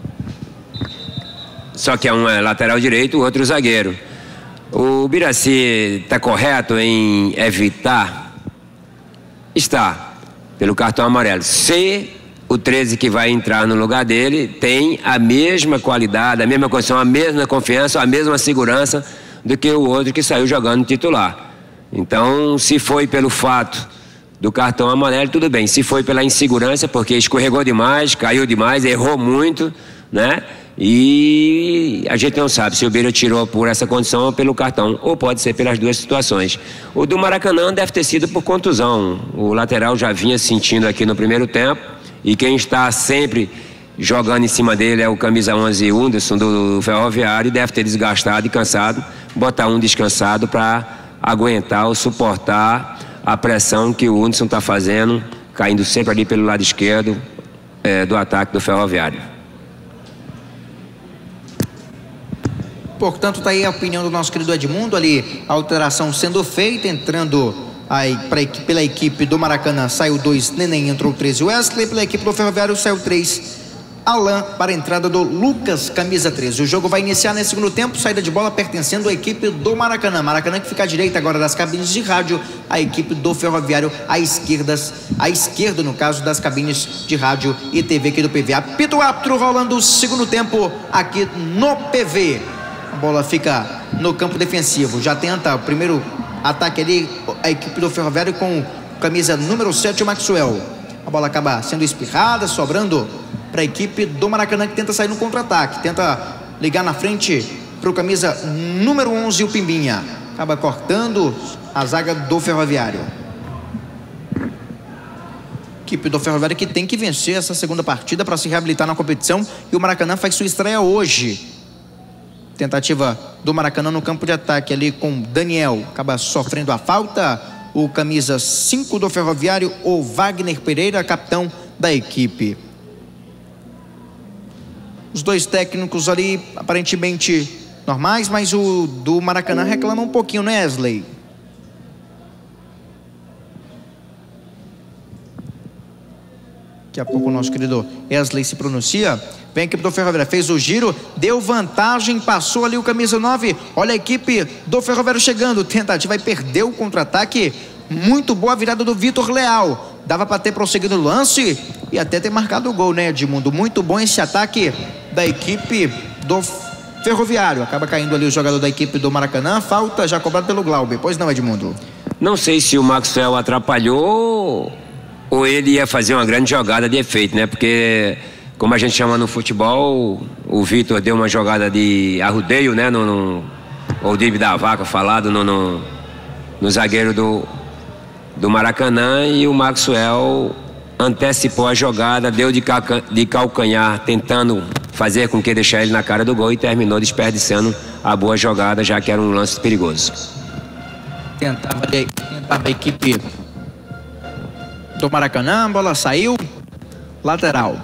Só que é um é lateral direito, o outro é zagueiro. O Biraci está correto em evitar? Está, pelo cartão amarelo. Se o treze que vai entrar no lugar dele tem a mesma qualidade, a mesma condição, a mesma confiança, a mesma segurança do que o outro que saiu jogando titular. Então, se foi pelo fato do cartão amarelo, tudo bem. Se foi pela insegurança, porque escorregou demais, caiu demais, errou muito, né? E a gente não sabe se o Bira tirou por essa condição ou pelo cartão, ou pode ser pelas duas situações. O do Maracanã deve ter sido por contusão. O lateral já vinha sentindo aqui no primeiro tempo, e quem está sempre jogando em cima dele é o camisa onze, Wunderson, do Ferroviário, e deve ter desgastado e cansado, botar um descansado para aguentar ou suportar a pressão que o Wunderson está fazendo, caindo sempre ali pelo lado esquerdo é, do ataque do Ferroviário. Portanto, está aí a opinião do nosso querido Edmundo, ali a alteração sendo feita, entrando aí pra, pela equipe do Maracanã, saiu dois, Neném, entrou treze, Wesley, pela equipe do Ferroviário saiu três, Alan, para a entrada do Lucas, camisa treze. O jogo vai iniciar nesse segundo tempo, saída de bola pertencendo à equipe do Maracanã. Maracanã que fica à direita agora das cabines de rádio, a equipe do Ferroviário à esquerda, à esquerda no caso das cabines de rádio e T V aqui do P V. Apito árbitro, rolando o segundo tempo aqui no P V. A bola fica no campo defensivo, já tenta o primeiro ataque ali, a equipe do Ferroviário com camisa número sete, o Maxwell. A bola acaba sendo espirrada, sobrando para a equipe do Maracanã, que tenta sair no contra-ataque, tenta ligar na frente para o camisa número onze, o Pimbinha. Acaba cortando a zaga do Ferroviário. Equipe do Ferroviário que tem que vencer essa segunda partida para se reabilitar na competição, e o Maracanã faz sua estreia hoje. Tentativa do Maracanã no campo de ataque ali com Daniel. Acaba sofrendo a falta. O camisa cinco do Ferroviário, o Wagner Pereira, capitão da equipe. Os dois técnicos ali aparentemente normais, mas o do Maracanã reclama um pouquinho, né, Wesley? Daqui a pouco o nosso querido Wesley se pronuncia. Vem a equipe do Ferroviário, fez o giro, deu vantagem, passou ali o camisa nove. Olha a equipe do Ferroviário chegando. Tentativa e perdeu o contra-ataque. Muito boa a virada do Vitor Leal. Dava para ter prosseguido o lance e até ter marcado o gol, né, Edmundo? Muito bom esse ataque da equipe do Ferroviário. Acaba caindo ali o jogador da equipe do Maracanã. Falta já cobrada pelo Glauber. Pois não, Edmundo? Não sei se o Maxwell atrapalhou ou ele ia fazer uma grande jogada de efeito, né? Porque, como a gente chama no futebol, o Vitor deu uma jogada de arrudeio, né? No, no, ou de da vaca falado no, no, no zagueiro do, do Maracanã, e o Maxwell antecipou a jogada, deu de, caca, de calcanhar, tentando fazer com que deixar ele na cara do gol, e terminou desperdiçando a boa jogada, já que era um lance perigoso. Tentava, tentava a equipe do Maracanã, a bola saiu, lateral.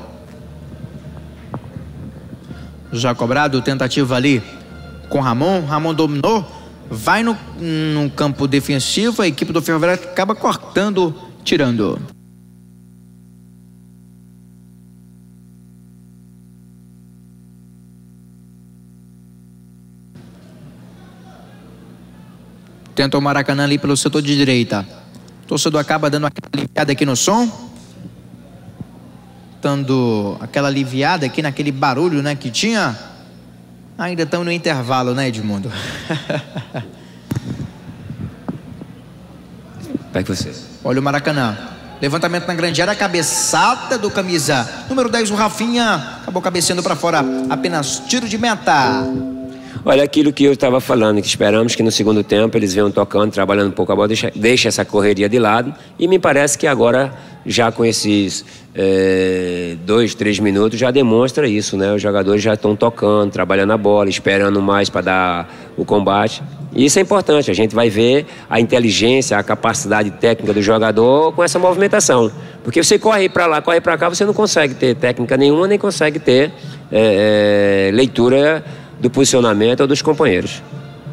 Já cobrado, tentativa ali com Ramon, Ramon dominou, vai no, no campo defensivo, a equipe do Ferroviário acaba cortando, tirando. Tenta o Maracanã ali pelo setor de direita. O torcedor acaba dando aquela aliviada aqui no som. Dando aquela aliviada aqui naquele barulho, né, que tinha. Ainda estamos no intervalo, né, Edmundo? Vai com você. Olha o Maracanã. Levantamento na grande área, cabeçada do camisa número dez, o Rafinha. Acabou cabeceando para fora, apenas tiro de meta. Olha aquilo que eu estava falando, que esperamos que no segundo tempo eles venham tocando, trabalhando um pouco a bola, deixa, deixa essa correria de lado, e me parece que agora, já com esses é, dois, três minutos, já demonstra isso, né? Os jogadores já estão tocando, trabalhando a bola, esperando mais para dar o combate, e isso é importante. A gente vai ver a inteligência, a capacidade técnica do jogador com essa movimentação, porque você corre para lá, corre para cá, você não consegue ter técnica nenhuma, nem consegue ter é, é, leitura do posicionamento ou dos companheiros.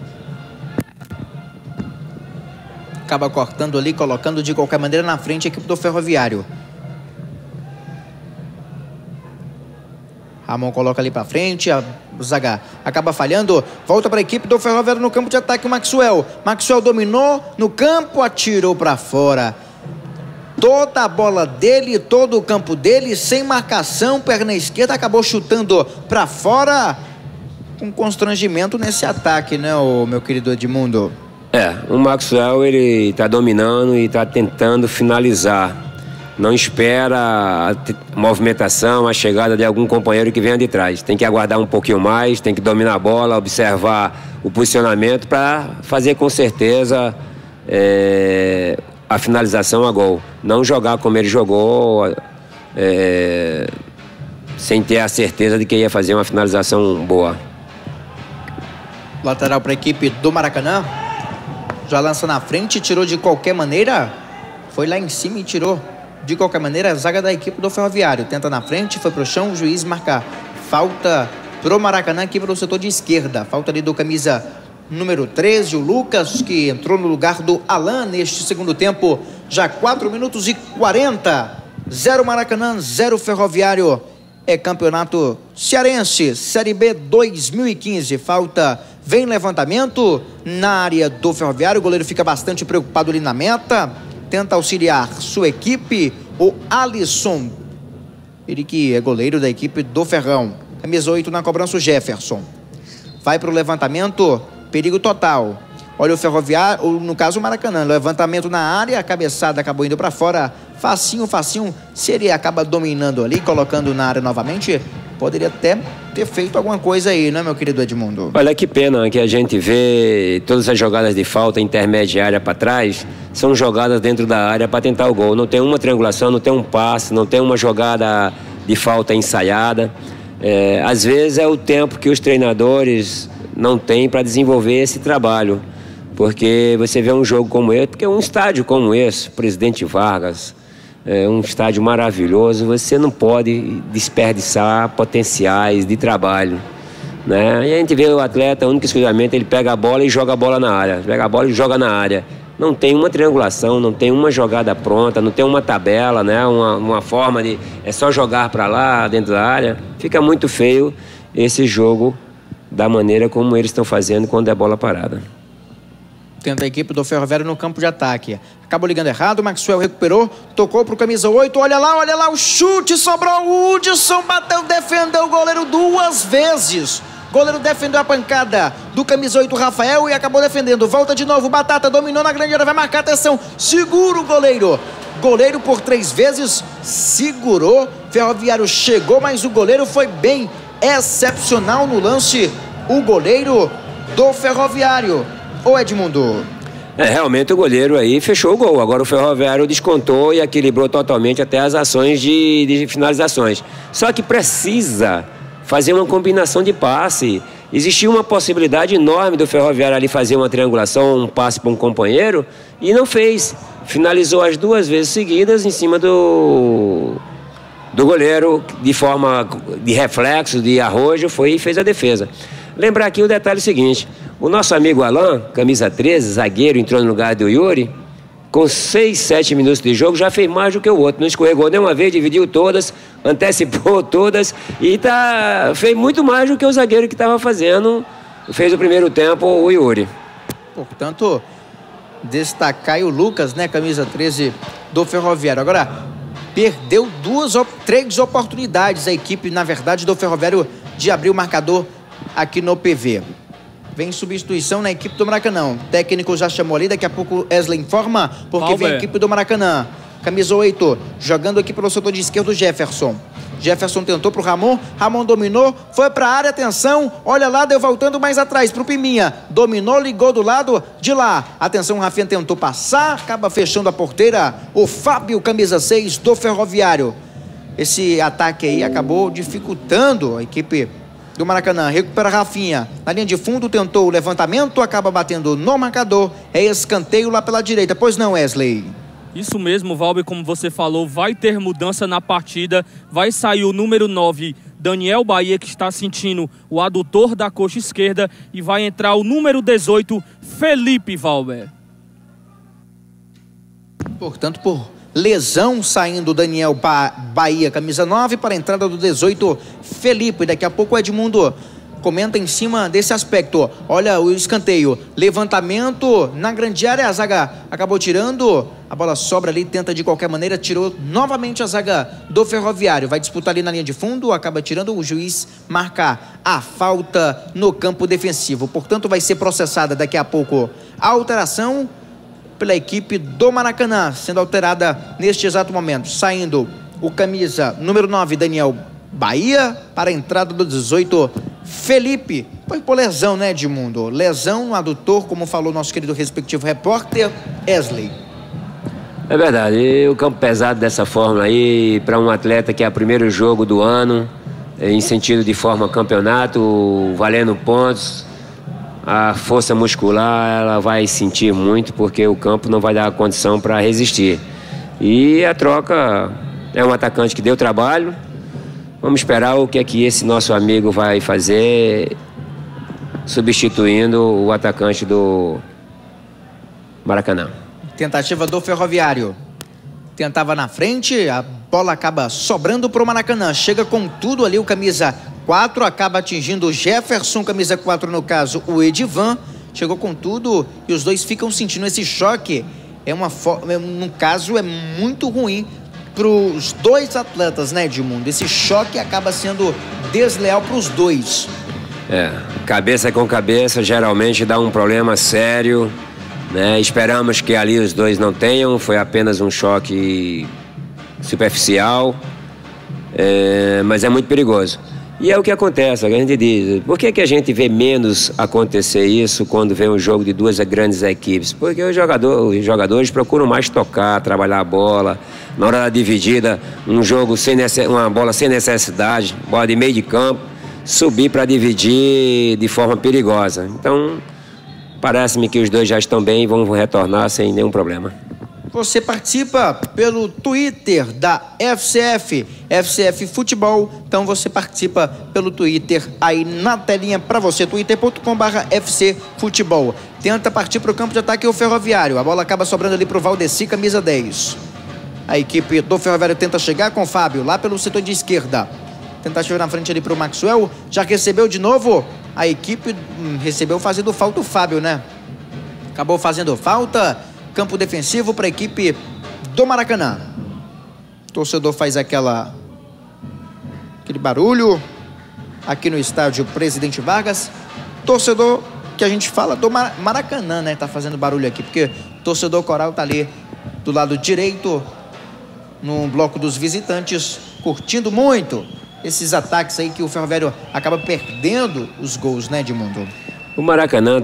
Acaba cortando ali, colocando de qualquer maneira na frente a equipe do Ferroviário. Ramon coloca ali para frente, a zaga acaba falhando, volta para a equipe do Ferroviário no campo de ataque, o Maxwell. Maxwell dominou no campo, atirou para fora. Toda a bola dele, todo o campo dele, sem marcação, perna esquerda, acabou chutando para fora. Com constrangimento nesse ataque, né, o meu querido Edmundo? É, o Maxwell, ele está dominando e está tentando finalizar. Não espera a movimentação, a chegada de algum companheiro que venha de trás. Tem que aguardar um pouquinho mais, tem que dominar a bola, observar o posicionamento para fazer com certeza é, a finalização a gol. Não jogar como ele jogou, é, sem ter a certeza de que ia fazer uma finalização boa. Lateral para a equipe do Maracanã. Já lança na frente, tirou de qualquer maneira. Foi lá em cima e tirou de qualquer maneira a zaga da equipe do Ferroviário. Tenta na frente, foi pro chão, o juiz marca falta pro Maracanã aqui pelo setor de esquerda. Falta ali do camisa número treze, o Lucas, que entrou no lugar do Alan neste segundo tempo. Já quatro minutos e quarenta. Zero Maracanã, zero Ferroviário. É campeonato cearense, Série B dois mil e quinze. Falta, vem levantamento na área do Ferroviário. O goleiro fica bastante preocupado ali na meta. Tenta auxiliar sua equipe, o Alisson. Ele que é goleiro da equipe do Ferrão. Camisa oito na cobrança, o Jefferson. Vai para o levantamento, perigo total. Olha o Ferroviário, ou no caso o Maracanã. Levantamento na área, a cabeçada acabou indo para fora. Facinho, facinho. Se ele acaba dominando ali, colocando na área novamente, poderia até ter feito alguma coisa aí, né, meu querido Edmundo? Olha que pena que a gente vê todas as jogadas de falta intermediária para trás, são jogadas dentro da área para tentar o gol. Não tem uma triangulação, não tem um passe, não tem uma jogada de falta ensaiada. É, às vezes é o tempo que os treinadores não tem para desenvolver esse trabalho. Porque você vê um jogo como esse, porque um estádio como esse, Presidente Vargas, é um estádio maravilhoso, você não pode desperdiçar potenciais de trabalho, né? E a gente vê o atleta, único e exclusivamente, ele pega a bola e joga a bola na área, pega a bola e joga na área. Não tem uma triangulação, não tem uma jogada pronta, não tem uma tabela, né? Uma, uma forma de... é só jogar para lá, dentro da área. Fica muito feio esse jogo da maneira como eles estão fazendo quando é bola parada. Tenta a equipe do Ferroviário no campo de ataque. Acabou ligando errado, o Maxwell recuperou, tocou pro camisa oito, olha lá, olha lá, o chute, sobrou, o Hudson bateu, defendeu o goleiro duas vezes. Goleiro defendeu a pancada do camisa oito, Rafael, e acabou defendendo. Volta de novo, Batata dominou na grande área, vai marcar, atenção, segura o goleiro. Goleiro por três vezes, segurou. Ferroviário chegou, mas o goleiro foi bem excepcional no lance. O goleiro do Ferroviário. Ô Edmundo. É, realmente o goleiro aí fechou o gol. Agora o Ferroviário descontou e equilibrou totalmente até as ações de, de finalizações. Só que precisa fazer uma combinação de passe. Existia uma possibilidade enorme do Ferroviário ali fazer uma triangulação, um passe para um companheiro, e não fez. Finalizou as duas vezes seguidas em cima do, do goleiro, de forma de reflexo, de arrojo, foi e fez a defesa. Lembrar aqui o detalhe seguinte: o nosso amigo Alain, camisa treze, zagueiro, entrou no lugar do Yuri, com seis, sete minutos de jogo, já fez mais do que o outro. Não escorregou nem uma vez, dividiu todas, antecipou todas e tá, fez muito mais do que o zagueiro que estava fazendo. Fez o primeiro tempo, o Yuri. Portanto, destacar o Lucas, né, camisa treze do Ferroviário. Agora, perdeu duas, três oportunidades a equipe, na verdade, do Ferroviário de abrir o marcador aqui no P V. Vem substituição na equipe do Maracanã. O técnico já chamou ali, daqui a pouco Wesley informa, porque Valber. Vem a equipe do Maracanã. Camisa oito, jogando aqui pelo setor de esquerdo, Jefferson. Jefferson tentou pro Ramon, Ramon dominou, foi pra área, atenção, olha lá, deu voltando mais atrás pro Piminha. Dominou, ligou do lado de lá. Atenção, o Rafinha tentou passar, acaba fechando a porteira. O Fábio, camisa seis do Ferroviário. Esse ataque aí acabou dificultando a equipe do Maracanã. Recupera Rafinha. Na linha de fundo tentou o levantamento, acaba batendo no marcador. É escanteio lá pela direita. Pois não, Wesley? Isso mesmo, Valber, como você falou, vai ter mudança na partida. Vai sair o número nove, Daniel Bahia, que está sentindo o adutor da coxa esquerda. E vai entrar o número dezoito, Felipe, Valber. Portanto, por lesão, saindo Daniel ba Bahia, camisa nove, para a entrada do dezoito, Felipe. Daqui a pouco o Edmundo comenta em cima desse aspecto. Olha o escanteio, levantamento na grande área, a zaga acabou tirando, a bola sobra ali, tenta de qualquer maneira, tirou novamente a zaga do Ferroviário, vai disputar ali na linha de fundo, acaba tirando, o juiz marca a falta no campo defensivo. Portanto, vai ser processada daqui a pouco a alteração pela equipe do Maracanã, sendo alterada neste exato momento, saindo o camisa número nove, Daniel Bahia, para a entrada do dezoito, Felipe. Foi por lesão, né, Edmundo? Lesão no adutor, como falou nosso querido respectivo repórter, Wesley. É verdade, e o campo pesado dessa forma aí, para um atleta que é o primeiro jogo do ano, em sentido de forma campeonato, valendo pontos, a força muscular ela vai sentir muito, porque o campo não vai dar condição para resistir. E a troca é um atacante que deu trabalho. Vamos esperar o que é que esse nosso amigo vai fazer, substituindo o atacante do Maracanã. Tentativa do Ferroviário. Tentava na frente, a bola acaba sobrando para o Maracanã. Chega com tudo ali o camisa quatro, acaba atingindo o Jefferson, camisa quatro no caso, o Edivan. Chegou com tudo e os dois ficam sentindo esse choque. É uma no caso é muito ruim para os dois atletas, né, Edmundo? Esse choque acaba sendo desleal para os dois. É, cabeça com cabeça geralmente dá um problema sério, né? Esperamos que ali os dois não tenham, foi apenas um choque superficial, é, mas é muito perigoso. E é o que acontece, a gente diz, por que que a gente vê menos acontecer isso quando vem um jogo de duas grandes equipes? Porque os jogadores, os jogadores procuram mais tocar, trabalhar a bola, na hora da dividida, um jogo sem uma bola sem necessidade, bola de meio de campo. subir para dividir de forma perigosa. Então, parece-me que os dois já estão bem e vão retornar sem nenhum problema. Você participa pelo Twitter da F C F, F C F Futebol. Então você participa pelo Twitter aí na telinha para você, twitter ponto com barra F C Futebol. Tenta partir para o campo de ataque o Ferroviário. A bola acaba sobrando ali para o Valdeci, camisa dez. A equipe do Ferroviário tenta chegar com o Fábio lá pelo setor de esquerda. Tentar chegar na frente ali para o Maxwell. Já recebeu de novo. A equipe hum, recebeu fazendo falta o Fábio, né? Acabou fazendo falta. Campo defensivo para a equipe do Maracanã. O torcedor faz aquela, aquele barulho aqui no estádio Presidente Vargas. Torcedor que a gente fala do Maracanã, né? Tá fazendo barulho aqui, porque o torcedor coral tá ali do lado direito, no bloco dos visitantes, curtindo muito esses ataques aí que o Ferroviário acaba perdendo os gols, né, Edmundo? O Maracanã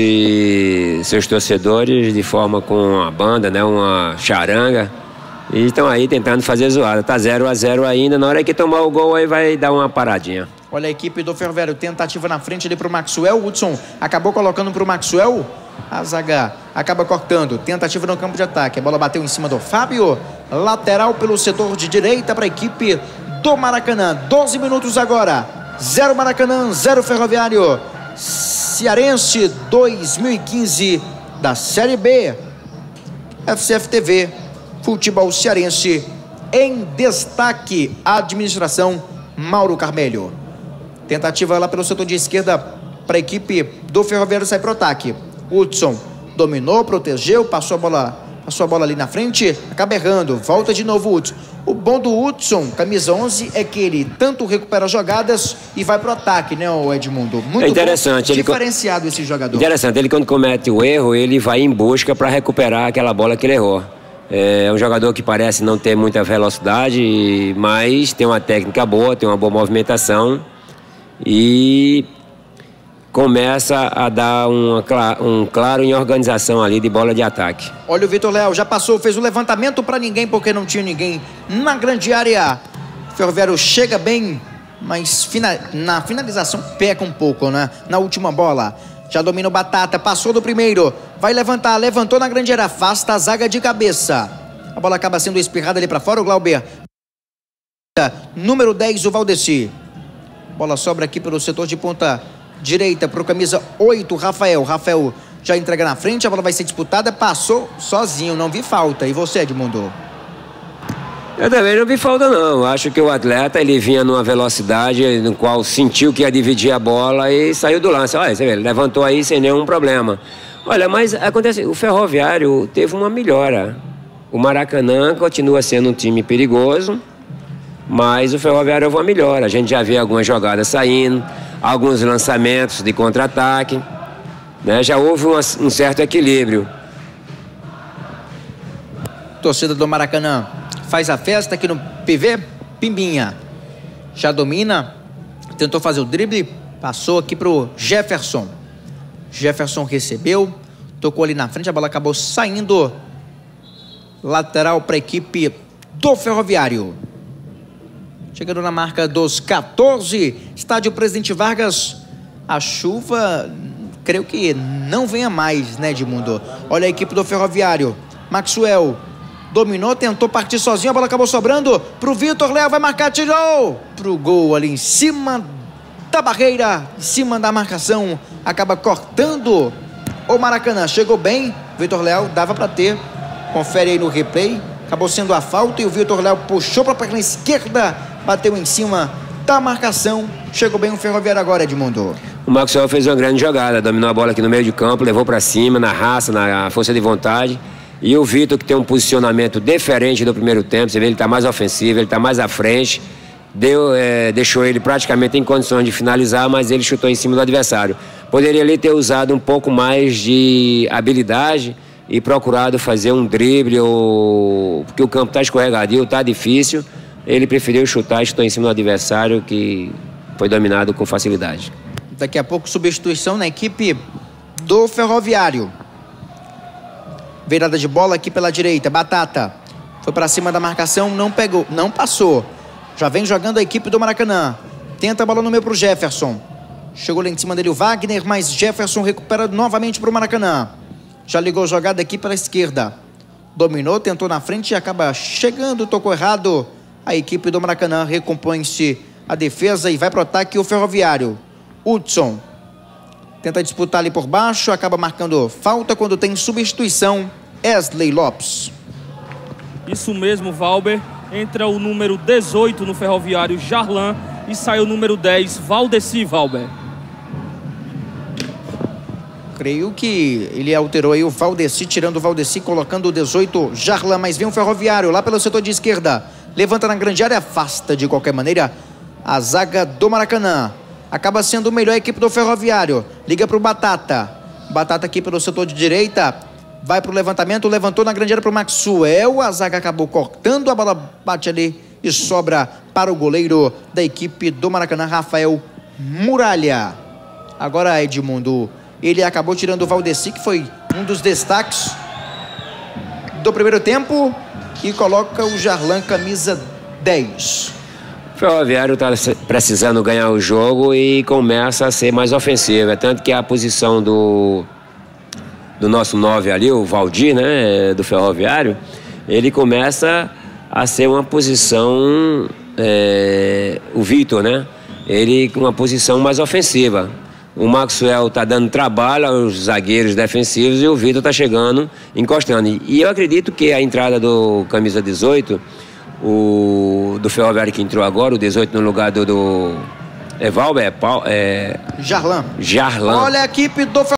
trouxe seus torcedores de forma com uma banda, né, uma charanga, e estão aí tentando fazer zoada. Tá zero a zero ainda, na hora que tomar o gol aí vai dar uma paradinha. Olha a equipe do Ferroviário, tentativa na frente ali pro Maxwell. O Hudson acabou colocando pro Maxwell. A zaga acaba cortando, tentativa no campo de ataque. A bola bateu em cima do Fábio. Lateral pelo setor de direita para a equipe do Maracanã. doze minutos agora. Zero Maracanã, zero Ferroviário. Cearense dois mil e quinze da Série B. F C F T V, futebol cearense em destaque. Administração Mauro Carmelho. Tentativa lá pelo setor de esquerda para a equipe do Ferroviário sair para o ataque. Hudson dominou, protegeu, passou a bola, passou a bola ali na frente, acaba errando, volta de novo o Hudson. O bom do Hudson, camisa onze, é que ele tanto recupera jogadas e vai pro ataque, né, o Edmundo? Muito é interessante. Bom, ele diferenciado esse jogador. Interessante, ele quando comete o erro, ele vai em busca para recuperar aquela bola que ele errou. É um jogador que parece não ter muita velocidade, mas tem uma técnica boa, tem uma boa movimentação e começa a dar uma, um claro em organização ali de bola de ataque. Olha o Vitor Leal, já passou, fez o levantamento para ninguém porque não tinha ninguém na grande área. O Ferroviário chega bem, mas fina, na finalização peca um pouco, né? Na última bola, já domina o Batata, passou do primeiro, vai levantar, levantou na grande área, afasta a zaga de cabeça. A bola acaba sendo espirrada ali para fora, o Glauber. Número dez, o Valdeci. Bola sobra aqui pelo setor de ponta direita para o camisa oito, Rafael. Rafael já entrega na frente, a bola vai ser disputada, passou sozinho, não vi falta. E você, Edmundo? Eu também não vi falta, não. Acho que o atleta, ele vinha numa velocidade no qual sentiu que ia dividir a bola e saiu do lance. Olha, você vê, ele levantou aí sem nenhum problema. Olha, mas acontece, o Ferroviário teve uma melhora. O Maracanã continua sendo um time perigoso, mas o Ferroviário houve uma melhora. A gente já vê algumas jogadas saindo, alguns lançamentos de contra-ataque, né? Já houve um, um certo equilíbrio. Torcida do Maracanã faz a festa aqui no P V. Pimbinha já domina, tentou fazer o drible, passou aqui pro Jefferson. Jefferson recebeu, tocou ali na frente, a bola acabou saindo. Lateral para a equipe do Ferroviário. Chegando na marca dos quatorze, estádio Presidente Vargas. A chuva, creio que não venha mais, né, Edmundo? Olha a equipe do Ferroviário. Maxwell dominou, tentou partir sozinho, a bola acabou sobrando pro Vitor Leal, vai marcar, tirou pro gol ali em cima da barreira, em cima da marcação, acaba cortando o Maracanã. Chegou bem, Vitor Leal, dava para ter, confere aí no replay, acabou sendo a falta e o Vitor Leal puxou para a perna esquerda, bateu em cima da marcação, chegou bem o Ferroviário agora, Edmundo. O Maxwell fez uma grande jogada, dominou a bola aqui no meio de campo, levou para cima, na raça, na força de vontade. E o Vitor, que tem um posicionamento diferente do primeiro tempo, você vê, ele está mais ofensivo, ele está mais à frente, deu, é, deixou ele praticamente em condições de finalizar, mas ele chutou em cima do adversário. Poderia ali ter usado um pouco mais de habilidade e procurado fazer um drible, ou... porque o campo está escorregadio, está difícil. Ele preferiu chutar e chutou em cima do adversário, que foi dominado com facilidade. Daqui a pouco, substituição na equipe do Ferroviário. Virada de bola aqui pela direita, Batata. Foi para cima da marcação, não pegou, não passou. Já vem jogando a equipe do Maracanã. Tenta a bola no meio para o Jefferson. Chegou lá em cima dele o Wagner, mas Jefferson recupera novamente para o Maracanã. Já ligou a jogada aqui pela esquerda. Dominou, tentou na frente e acaba chegando, tocou errado. A equipe do Maracanã recompõe-se a defesa e vai para o ataque o Ferroviário. Hudson tenta disputar ali por baixo, acaba marcando falta quando tem substituição. Wesley Lopes. Isso mesmo, Valber. Entra o número dezoito no Ferroviário, Jarlan, e sai o número dez, Valdeci, Valber. Creio que ele alterou aí o Valdeci, tirando o Valdeci, colocando o dezoito, Jarlan, mas vem o Ferroviário lá pelo setor de esquerda. Levanta na grande área, afasta de qualquer maneira a zaga do Maracanã. Acaba sendo melhor a equipe do Ferroviário. Liga para o Batata. Batata aqui pelo setor de direita. Vai para o levantamento, levantou na grande área para o Maxwell. A zaga acabou cortando, a bola bate ali e sobra para o goleiro da equipe do Maracanã, Rafael Muralha. Agora, Edmundo, ele acabou tirando o Valdeci, que foi um dos destaques do primeiro tempo, e coloca o Jarlan, camisa dez. O Ferroviário está precisando ganhar o jogo e começa a ser mais ofensivo. É tanto que a posição do, do nosso nove ali, o Valdir, né, do Ferroviário, ele começa a ser uma posição, é, o Vitor, né? Ele com uma posição mais ofensiva. O Maxwell está dando trabalho aos zagueiros defensivos e o Vitor está chegando, encostando. E eu acredito que a entrada do camisa dezoito, o do Ferroviário que entrou agora, o dezoito no lugar do, do é Valber, é, é Jarlan. Jarlan. Olha a equipe do